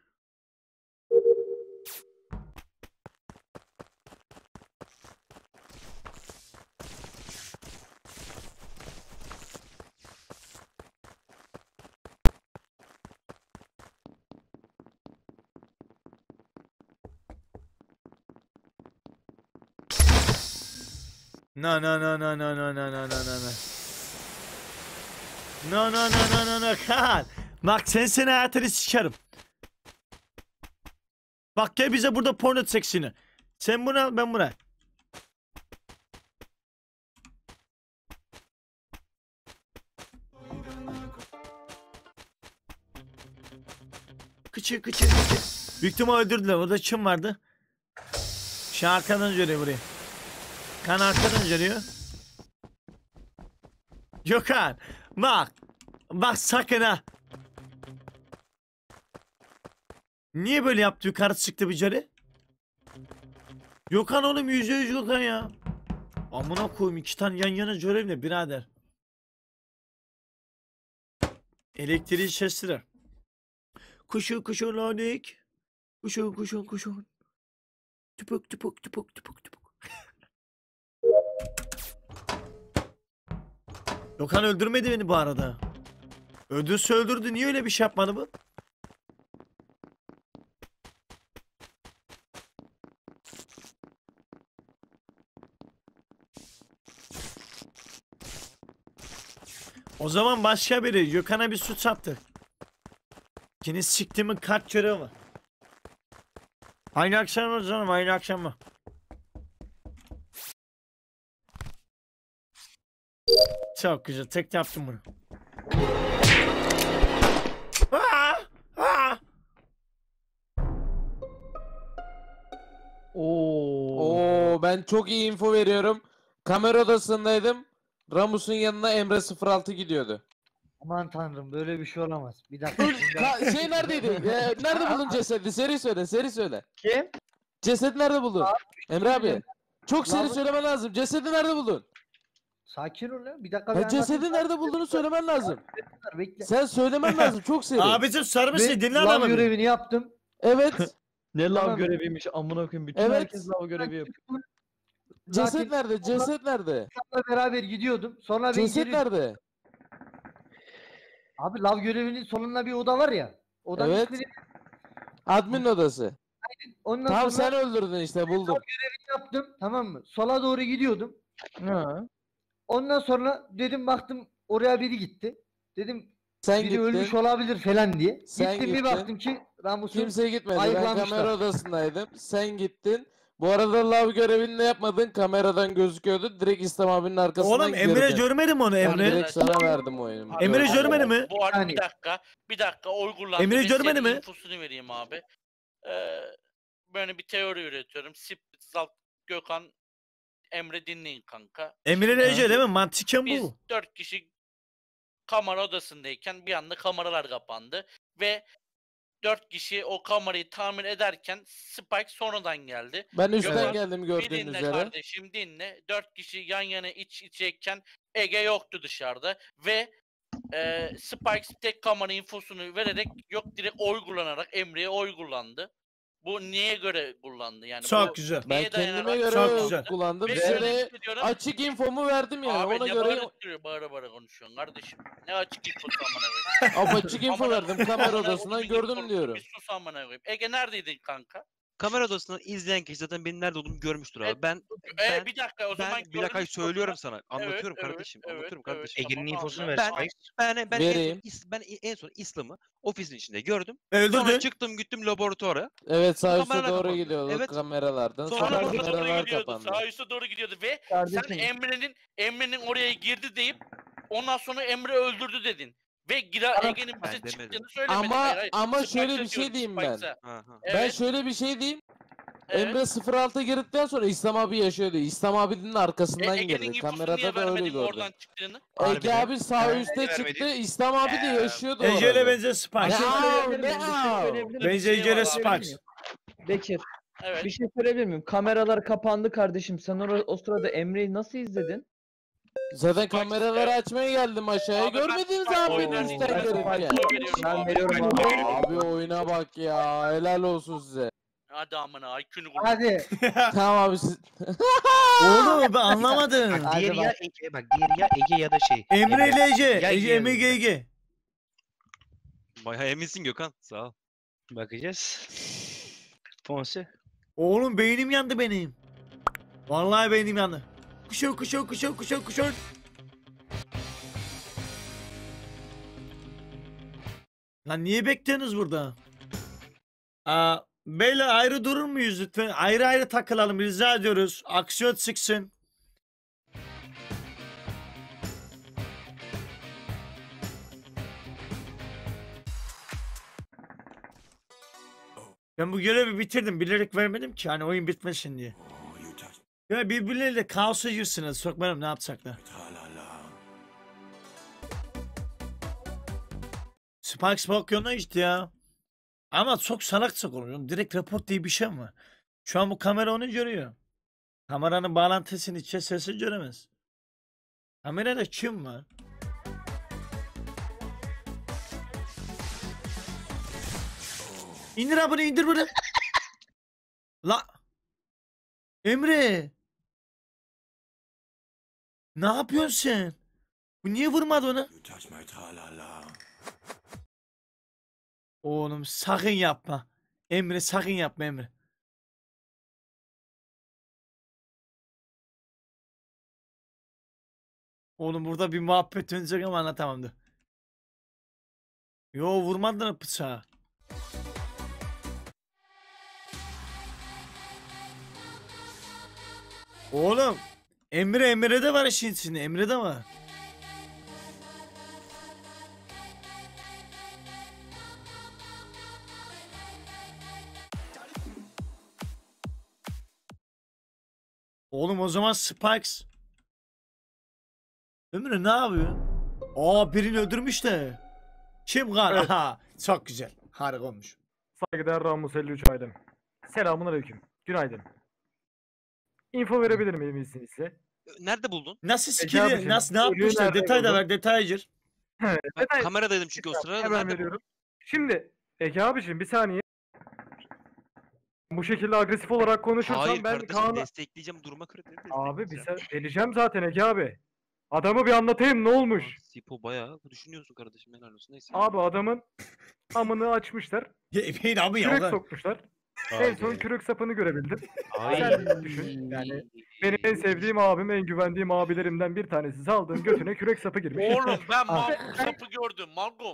No no no no no no no no no no no. No no no no no no Kaan. Bak sen seni hayatını sikerim. Bak gel bize burada porno seksini. Sen bunu al, ben buna. Kıçı kıçı kıçı. Büyük ihtimal öldürdüler. Orada kim vardı? Şu arkadan görüyor burayı. Kan arkadan görüyor. Gökhan. Bak. Bak sakın ha. Niye böyle yaptı? Yukarı çıktı bir cari. Gökhan oğlum yüzde yüz Gökhan ya. Amına koyayım iki tane yan yana görev ne birader. Elektriği kestiler. Kuşu kuşu lanik. Kuşu kuşu kuşu. Tüpük tüpük tüpük tüpük tüpük. Gökhan öldürmedi beni bu arada. Öldürse öldürdü. Niye öyle bir şey yapmadı bu? O zaman başka biri Gökhan'a bir suç attı. Yine siktimin kart görevi var. Aynı akşam mı canım? Aynı akşam mı? Çok güzel. Tek yaptım bunu. Aa! Aa! Oo. Oo ben çok iyi info veriyorum. Kamera odasındaydım. Ramus'un yanına Emre sıfır altı gidiyordu. Aman tanrım böyle bir şey olamaz. Bir dakika. Ka- şey neredeydi? Ee, nerede buldun cesedi? Seri söyle, seri söyle. Kim? Cesedi nerede buldun? Emre abi. söyleyeyim. Çok seri Lan- söylemen lazım. Cesedi nerede buldun? Sakin ol ya. Bir dakika. Ya bir cesedi anlatayım. nerede bulduğunu söylemen lazım. Bekle. Sen söylemen lazım. Çok seri. Abicim sarı mısın? Ben Dinle lav adamı. bir. görevini yaptım. Evet. Ne lav Tamam. göreviymiş amına koyayım. Bütün Evet. herkes lav görevi yapıyor. Ceset Zaten nerede? Ceset nerede? onunla beraber gidiyordum. Sonra ben Ceset geri... nerede? Abi lav görevinin sonunda bir oda var ya. Odanın Evet. ismini Admin odası. ondan Tamam sonra sen öldürdün işte buldum. yaptım. Tamam mı? Sola doğru gidiyordum. Ha. Ondan sonra dedim baktım oraya biri gitti. Dedim Sen biri ölmüş gittin. olabilir falan diye. Sen Gittim bir gittin. baktım ki Ramus'un Kimse gitmedi. Ben ayıklanmışlar. kamera odasındaydım. Sen gittin. Bu arada lav görevini de yapmadın. Kameradan gözüküyordu. Direkt İslam abinin arkasından Oğlum Emre girdin. görmedi mi onu Ben Emre? direkt sana verdim oyunu. Emre Gördüm. görmedi mi? Bu arada Yani- bir dakika. Bir dakika oy kullandı. Emre ve görmedi senin mi? infosunu vereyim abi. Ee, böyle bir teori üretiyorum. Split, Zalt, Gökhan, Emre dinleyin kanka. Emre Ece değil mi? Mantıken Biz bu. dört kişi kamera odasındayken bir anda kameralar kapandı. Ve dört kişi o kamerayı tamir ederken Spike sonradan geldi. Ben üstten Gökhan, geldim Bir gördüğün dinle üzere. kardeşim dinle. Dört kişi yan yana iç içeyken Ege yoktu dışarıda. Ve e, Spikes tek kamera infosunu vererek yok direkt oy kullanarak Emre'ye oy kullandı. Bu niye göre kullandı yani? Çok bu güzel. Ben neye kendime dayanarak göre Çok oy güzel. kullandım. Ve Size şöyle de hissediyorum. açık infomu verdim yani. Abi Ona ne göre bağırıp bağıra bağıra konuşuyorsun kardeşim. Ne açık infosu amına koyayım. apaçık info Amına- verdim. Kamera amına odasından koyduğum gördüm infosu, diyorum. Bir sus amına koyayım. Ege neredeydin kanka? Kamera odasından izleyen kişi zaten benim nerede olduğumu görmüştür abi. Evet, Ben Ee, ben bir dakika o zaman ben bir dakika gördüğünüz söylüyorum fotoğraf- sana. Anlatıyorum evet, kardeşim. evet, anlatıyorum evet, kardeşim. tamam, Ege'nin infosunu abi. ver Ben- Spikes. Ben ben en son, Vereyim. is- ben en son İslam'ı ofisin içinde gördüm. Öldürdü. Sonra çıktım gittim laboratuvara. Evet sağ üstte Kameralar doğru kapandı. gidiyorduk Evet. kameralardan. Sonra Sonra Sağ üstte doğru kameralar gidiyordu. kapandı. Sağ üstte doğru gidiyordu ve Kardeşim. sen Emre'nin Emre'nin oraya girdi deyip ondan sonra Emre öldürdü dedin. Ve Gira Tamam, Ege'nin ben bize demedim. çıktığını söylemedin. Ama Hayır, hayır. ama Spikes'e şöyle bir şey diyorum, diyeyim ben. Spikes'e. Aha. Ben Evet, şöyle bir şey diyeyim. evet. Emre sıfır altı girdikten sonra İslam abi yaşıyordu. İslam abinin E, arkasından Ege'nin girdi. infosunu Kamerada niye da öyle vermedin gördüm. oradan çıktığını? Ege Harbiden. abi sağ Ben üstte de çıktı. vermedim. İslam abi de Ee, yaşıyordu Ece ile orada. benzer Bir Spike. şey Ya, söyleyebilir miyim? Bir ne? şey söyleyebilir miyim? Bence Ece ile Spike. Bekir, Evet. bir şey söyleyebilir miyim? Kameralar kapandı kardeşim. Sen o, o sırada Emre'yi nasıl izledin? Zaten Spike- kameraları açmaya geldim aşağıya. Abi ben Görmediniz Spike abi oyunu beni oynayacağım. üstten Ben gelirken. Spike veriyorum Ben abi. veriyorum abi. Abi oyuna bak ya. Helal olsun size. Hadi amına I Q'nu kullan. Hadi. Tamam abi siz... Oğlum ben anlamadım. Bak Hadi diğeri bak. ya Ege, bak diğeri ya Ege ya da şey. Emre ile Ece. Ya Ece Ege Emre yazıyor. Ege. Bayağı eminsin Gökhan. Sağ ol. Bakacağız. Fonse. Oğlum beynim yandı benim. Vallahi beynim yandı. Kuşu kuşu kuşu kuşu kuşu. Lan niye bekliyorsunuz burada? Aa, Beyler ayrı durur muyuz lütfen? Ayrı ayrı takılalım rica ediyoruz. Aksiyon çıksın. Ben bu görevi bitirdim. Bilerek vermedim ki hani oyun bitmesin diye. Ya birbirleriyle kaosa girsiniz. Sokmayalım ne yapacaklar. Sparks bak yoluna gitti ya. Ama çok salakça konuşuyorum. Direkt report diye bir şey mi var? Şu an bu kamera onu görüyor. Kameranın bağlantısını içe sesi göremez. Kamerada kim var? İndir abone indir bunu. La. Emre. Ne yapıyorsun sen? Bu niye vurmadı onu? Oğlum sakın yapma. Emre sakın yapma Emre. Oğlum burada bir muhabbet dönecek ama anlatamamdı. Yo vurmadılar bıçağı. Oğlum Emre Emre de var işin içinde. Emre de var. Oğlum o zaman Spikes. Emre ne yapıyor? Aa birini öldürmüş de. Kim kan? Evet. Aha çok güzel. Harika olmuş. Saygıdeğer Ramus elli üç ailem. Selamun aleyküm. Günaydın. Info verebilir miyim izninizle? Nerede buldun? Nasıl Ege skill'i abicim, nasıl ne ölüyü yapmışlar? nerede Detay da buldun? ver detay gir. Ben Detay- kameradaydım çünkü o sırada. Hemen Nerede buldun? veriyorum. Şimdi Ege abicim bir saniye. Bu şekilde agresif olarak konuşursam Hayır ben kardeşim Kaan'a... destekleyeceğim duruma göre de Abi bir destekleyeceğim. sen vereceğim zaten Ege abi. Adamı bir anlatayım ne olmuş. Sipo bayağı düşünüyorsun kardeşim helal olsun neyse. Abi adamın amını açmışlar. Epeğin abi ya. o Kürek kadar. sokmuşlar. En son kürek sapını görebildim. Ay. Sen düşün. Yani benim en sevdiğim abim, en güvendiğim abilerimden bir tanesi saldığın götüne kürek sapı girmiş. Oğlum ben Malgum sapı gördüm. Malgum.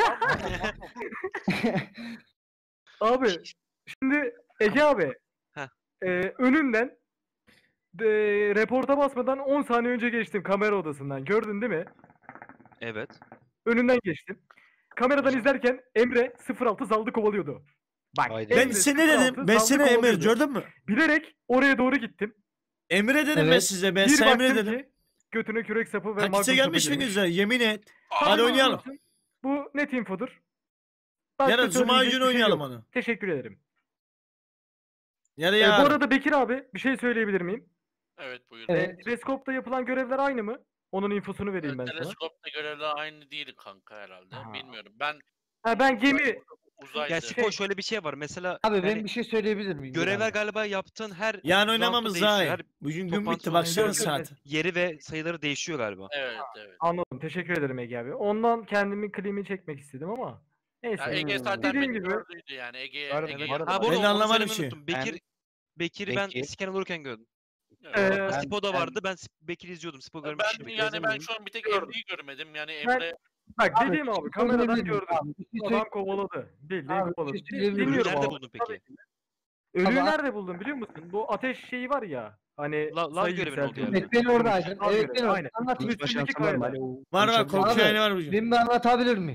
Abi şimdi Ege abi Heh. e, önünden de, reporta basmadan on saniye önce geçtim kamera odasından. Gördün değil mi? Evet. Önünden geçtim. Kameradan izlerken Emre sıfır altı Zaldı kovalıyordu. Bak Haydi. Ben Emre size ne sıfır dedim? altı Ben Zaldı sana Emre kovalıyordu. gördün mü? Bilerek oraya doğru gittim. Emre dedim ben Evet. size. Ben Bir sana Emre baktım dedim. ki götüne kürek sapı ve Takipçi magnum sapı gelmiş mi girmiş. güzel? Yemin et. Tabii Hadi ki oynayalım. olsun. Bu net infodur. Başka Yarın Cuma söyleyecek günü bir şey oynayalım yok. onu. Teşekkür ederim. Yarın Ee, bu yarın. arada Bekir abi bir şey söyleyebilir miyim? Evet buyurun. Evet. Ee, teleskopta yapılan görevler aynı mı? Onun infosunu vereyim ben sana. Teleskopla görevler aynı değil kanka herhalde. Ha. Bilmiyorum. Ben Ha, ben gemi uzaydı. Ya Sipo şöyle bir şey var mesela Abi ben yani bir şey söyleyebilir miyim? görevler Biraz? galiba yaptığın her Yarın roundda oynamamız değişiyor. daha iyi. Her Bugün gün toplantı bitti. sonunda Başlarız görevlerin saati. yeri ve sayıları değişiyor galiba. Evet evet. Anladım. Teşekkür ederim Ege abi. Ondan kendimin klimi çekmek istedim ama. Neyse. Ya Ege zaten Dediğim beni gibi. gördüydü yani. Ege, Var- Ege var- Ha bu Ben arada de onu anlamadım söylemeyi şey. unuttum. Bekir Bekir'i Bekir. ben scan olurken gördüm. Ee, Sipo da vardı. Ben Sip- Bekir'i izliyordum. Sipo görmüş. Ben Bekir'i yani ben izlemedim. şu an bir tek Gördüm. Emre'yi görmedim. Yani Ben- Emre Bak Abi, dediğim bir abi şey kameradan söyleyebilir miyim gördüm. abi? Bir şey Adam söyle- kovaladı. Bildiğin Abi, bir kovaladı. şey söyleyebilir miyim? Dinliyorum Nerede abi. buldun peki? Ölüyü Ama- nerede buldun biliyor musun? Bu ateş şeyi var ya. Hani La- lav sayı görevinin olduğu yükseltiyor. yerde. Evet ben oradaydım. Lav Evet görevi, ben aynen. oradaydım. Anlatın. Üstündeki kayada. Var var korku Abi, yani var bugün. Ben bir anlatabilir miyim?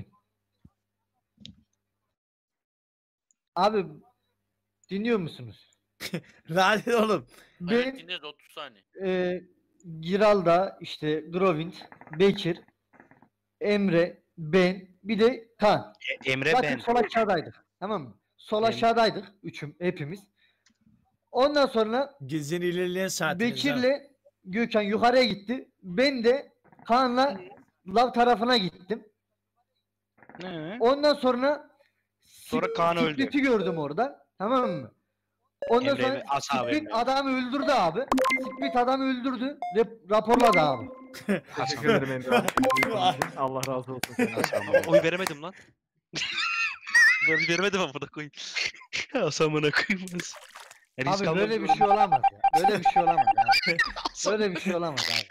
Abi dinliyor musunuz? Lanet oğlum. evet, Ben dinledi otuz saniye. e, Giralda işte Grovint, Bekir, Emre, ben bir de Kaan. Emre Zaten ben. sol aşağıdaydık. Tamam mı? Sol Em- aşağıdaydık. Üçüm hepimiz. Ondan sonra Gezinin ilerleyen saatiniz. Bekir'le Gökhan yukarıya gitti. Ben de Kaan'la lav tarafına gittim. Ne? Ondan sonra Sonra Kaan öldü. Split'i gördüm orada. Tamam mı? Ondan Emre sonra mi? Asla Split vermiyorum. adamı öldürdü abi. Split adamı öldürdü. Rap- raporladı abi. Teşekkür ederim Emre abi. Allah razı olsun senden. Ama oy veremedim lan. Ben veremedim ama da koyayım. Asamına koymaz. Abi böyle bir şey olamaz ya. Böyle bir şey olamaz abi. Böyle bir şey olamaz abi.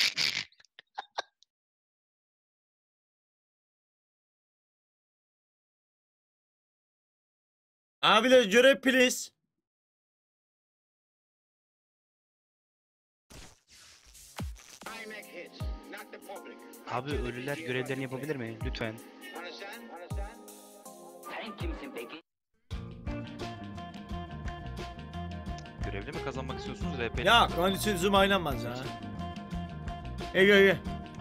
Abiler görev please. Abi ölüler görevlerini yapabilir mi? Lütfen. Görevli mi kazanmak istiyorsunuz? R P'li Ya onun için zoom oynanmaz ya. Ege Ege.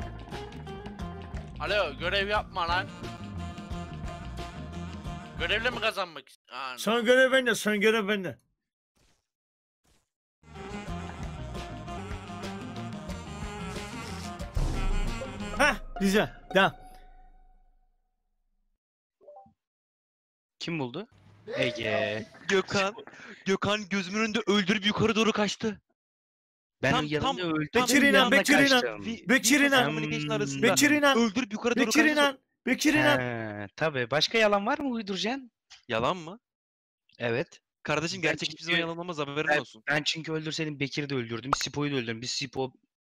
Alo görev yapma lan. Görevle mi kazanmak istiyorsun? Son görev bende, son görev bende. Hah güzel. Tamam. Kim buldu? Ege. Gökhan. Gökhan gözümün önünde öldürüp yukarı doğru kaçtı. Ben Tam- yanında tam- öldüm. Bekir senin inan, yanına Bekir inan. kaçtım. Vi- Bekir Video inan. communication arasında Bekir inan. öldürüp yukarı doğru Bekir kaçtı. inan. Bekir inan. He, tabii. Başka yalan var mı uyduracaksın? Yalan mı? Evet. Kardeşim Ben gerçek hiçbir zaman çünkü- yalan olmaz, haberin Ben, olsun. ben çünkü öldürseydim Bekir'i de öldürdüm. Sipo'yu da öldürdüm. Biz Sipo,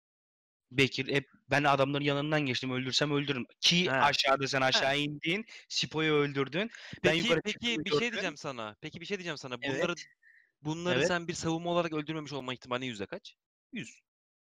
Bekir hep ben adamların yanından geçtim. Öldürsem öldürürüm. Ki He. aşağıda sen aşağı indin. Sipo'yu öldürdün. Ben Peki yukarı peki çıktım, bir şey gördüm. diyeceğim sana. Peki bir şey diyeceğim sana. Evet. Bunları bunları Evet. sen bir savunma olarak öldürmemiş olma ihtimali yüzde kaç? yüz.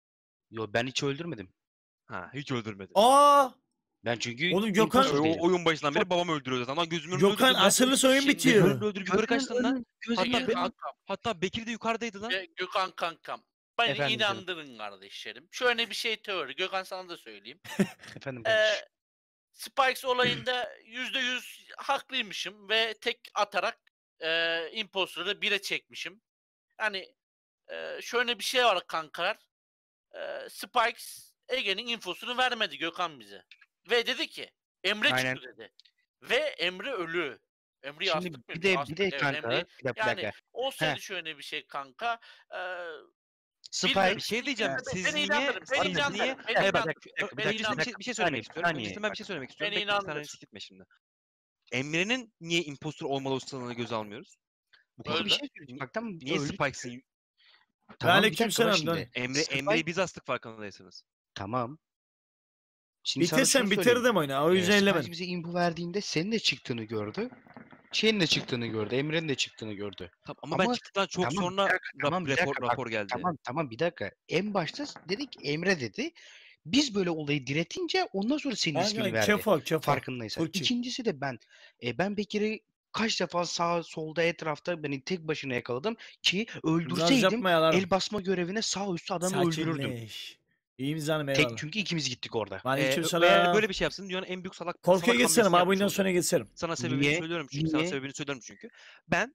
Yo ben hiç öldürmedim. Ha, hiç öldürmedin. Aa! Ben çünkü Oğlum Gökhan- imposter O, değilim. oyun başından beri babam öldürüyor zaten. Lan gözümün önünde Gökhan öldürdü. Ben- asırlı soyun Şimdi- bitiyor. Öldür öldür yukarı kaçtın lan. Gözü Hatta Peki be- kankam. Hatta Bekir de yukarıdaydı lan. Gö- Gökhan kankam. Beni Efendim canım. inandırın kardeşlerim. Şöyle bir şey teori. Gökhan sana da söyleyeyim. Efendim Ee, kardeşim. Spikes olayında yüzde yüz haklıymışım ve tek atarak e, imposter'ı bire çekmişim. Yani e, şöyle bir şey var kankalar. E, Spikes Ege'nin infosunu vermedi Gökhan bize. Ve dedi ki Emre Aynen. çıktı dedi. Ve Emre ölü. Emre'yi Şimdi astık mı? bir de bir Astık, de evet, kanka Emre'yi- bir dakika, bir Yani dakika. olsaydı şöyle bir şey kanka. E, Spike Bir şey diyeceğim. Beni Siz niye inandırın, beni siz inandırın, niye beni Hayır bak inandırın, ö- bir dakika, bir beni öncesinde bir şey, inandırın. bir şey söylemek Saniye, istiyorum. saniye. Öncesinde ben bir şey söylemek istiyorum. Beni Bekle, bir inandır. saniye gitme şimdi. Emre'nin niye impostor olmalı ustalarını göze almıyoruz? Bu Peki bir konuda. şey söyleyeceğim. Bak tamam Niye öldü. Spikes'in Tamam bir Aleyküm dakika bak selam, şimdi. Emre Spike- Emre'yi biz astık farkındaysanız. Tamam. Şimdi sana Bitirsen şunu söyleyeyim. bitirdim oyunu. O yüzden Ee, ellemedim. Spike bize info verdiğinde senin de çıktığını gördü. Şeyin de çıktığını gördü. Emre'nin de çıktığını gördü. Tamam, ama, ben Ama- çıktıktan çok tamam, bir sonra dakika, rap- tamam, bir rapor, dakika, bak, rapor geldi. Tamam tamam bir dakika. En başta dedik Emre dedi. Biz böyle olayı diretince ondan sonra senin ismini Aynen verdi. kefal kefal. Farkındaysan. Fırçı. İkincisi de ben e, ben Bekir'i kaç defa sağ solda etrafta beni tek başına yakaladım ki Naz öldürseydim yapma yalarım. el basma görevine sağ üstü adamı öldürürdüm. Sakinleş. İyiyim canım eyvallah. Tek çünkü ikimiz gittik orada. Ee, Aleyküm ö- selam. eğer böyle bir şey yapsın dünyanın en büyük salak Korkuya salak geçsene hamlesini abi bundan yapmış sonra olacak. geçerim. Sana sebebini Niye? söylüyorum çünkü. Sana Niye? sebebini söylüyorum çünkü. Ben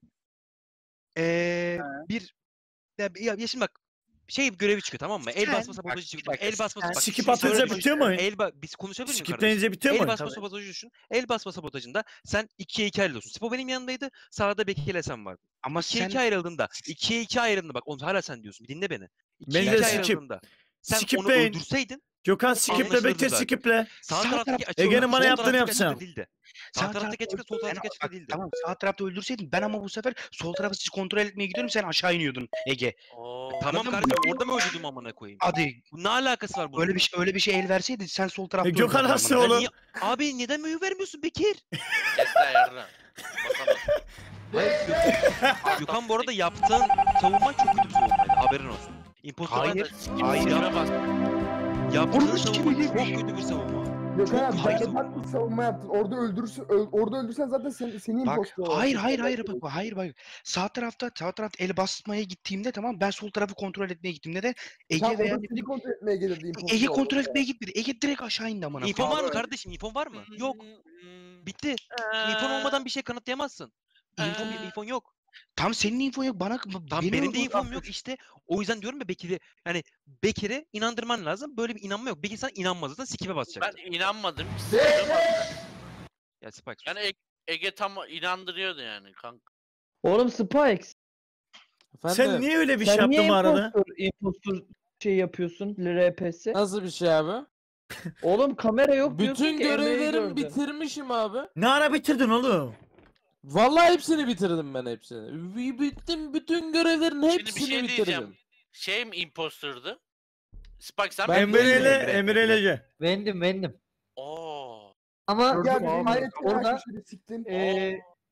eee bir ya, ya, ya şimdi bak şey görevi çıkıyor tamam mı? El Sen- basma bak, sabotajı bir çıkıyor. dakika, El basma sen- bak, Skip şimdi atınca şöyle düşün. bitiyor mu oyun? El ba biz konuşabilir miyim kardeşim? Skipleyince bitiyor mu El oyun? basma Tabii. sabotajı düşün. El basma sabotajında sen ikiye iki ayrılıyorsun. Sipo benim yanındaydı. Sağda Bekir ile sen vardın. Ama ikiye sen iki ayrıldığında, ikiye iki ayrıldığında bak onu hala sen diyorsun. Bir dinle beni. ikiye Bence iki skip. ayrıldığında sen onu Skipleyin. öldürseydin Gökhan skiple anlaşılırdı Bekir zaten. skiple. sağ Sağ taraftaki tarafta- açık Ege'nin bana sol yaptığını taraftaki açıkta yapsam. değildi. Sağ Sağ taraftaki tarafta açıkta sol öldür- taraftaki Ben- açıkta bak, değildi. Tamam sağ tarafta öldürseydin ben ama bu sefer sol tarafı sizi kontrol etmeye gidiyorum sen aşağı iniyordun Ege. Oo. Tamam Anladın mı? kardeşim orada mı öldürdüm amına koyayım? Hadi Bu ne alakası var bunun? öyle bir şey öyle bir şey el verseydin sen sol tarafta E, Gökhan öldürürdün nasıl amına. oğlum? Niye- Abi neden mühür vermiyorsun Bekir? Kes lan yarına. Bakalım. Hayır Gökhan, Gökhan bu arada yaptığın savunma çok kötü bir savunmaydı haberin olsun. Impostor Hayır, hayır. Skip'e bas. Yaptığın Onu savunma sikimi çok yemiş. kötü bir savunma. Gökhan abi hayır sen savunma. de bir savunma yaptın. Orada öldürürsün, öl- orada öldürsen zaten sen, seni Bak impostor olarak hayır görüyor. hayır hayır bak bak, hayır bak sağ tarafta sağ tarafta el basmaya gittiğimde tamam ben sol tarafı kontrol etmeye gittiğimde de Ege Tam veya orada seni kontrol etmeye gelirdi impostor Ege olarak. kontrol etmeye gitmedi. Ege direkt aşağı indi amına İnfon var mı Abi- kardeşim? İnfon var mı? Yok. Hmm, Bitti. İnfon olmadan bir şey kanıtlayamazsın. İnfon, Ee, infon yok. Tam senin infon yok bana Tam benim de infom yok işte. O yüzden diyorum ya Bekir'e yani Bekir'e inandırman lazım. Böyle bir inanma yok. Bekir sana inanmaz zaten skip'e basacaktı. Ben inanmadım. Skip'e bastım. Ya Spike sus. Yani Ege, Ege tam inandırıyordu yani kanka. Oğlum Spikes. Sen niye öyle bir şey Sen niye yaptın bu arada? impostor, impostor şey yapıyorsun R P S? Nasıl bir şey abi? Oğlum kamera yok diyorsun Bütün ki Emre'yi görevlerimi gördüm. bitirmişim abi. Ne ara bitirdin oğlum? Vallahi hepsini bitirdim ben hepsini. B- Bittim bütün görevlerin Şimdi bir hepsini şey diyeceğim. bitirdim. Şey mi imposter'dı? Spike sen Ben mi? Emre ile Emre, Emre ile Ece. Bendim bendim. Oo. Ama Ya Gördüm abi. hayret orada şöyle siktin. eee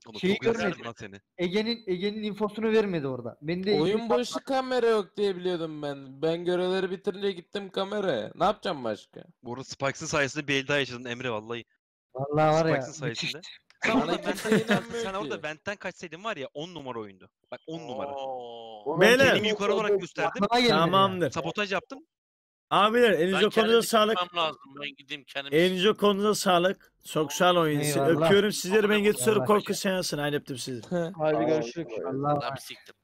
Oğlum Şeyi çok yazdım görmedim. lan seni. Ege'nin Ege'nin infosunu vermedi orada. Ben de Oyun başı kamera yok diye biliyordum ben. Ben görevleri bitirince gittim kameraya. Ne yapacağım başka? Bu arada Spikes'ın sayesinde bir el daha yaşadın Emre vallahi. Vallahi var ya. Spikes'ın müthiş. sayesinde. Sen Bana orada kimse Vent'ten, inanmıyor sen orada ki. Vent'ten kaçsaydın var ya on numara oyundu. Bak on numara. Oo. Beyler. Kendimi yukarı olarak gösterdim. Aklıma gelmedi ya. Tamamdır. Sabotaj yaptım. Abiler Ben elinize konuza kendimi sağlık. sikmem lazım. Ben gideyim kendimi Elinize konuza sağlık. Çok sağ olun. Eyvallah. Öpüyorum sizleri. Ben Eyvallah. geçiyorum korku seansına. Haydi öptüm sizi. Hadi görüşürüz. Allah Ben bir siktim.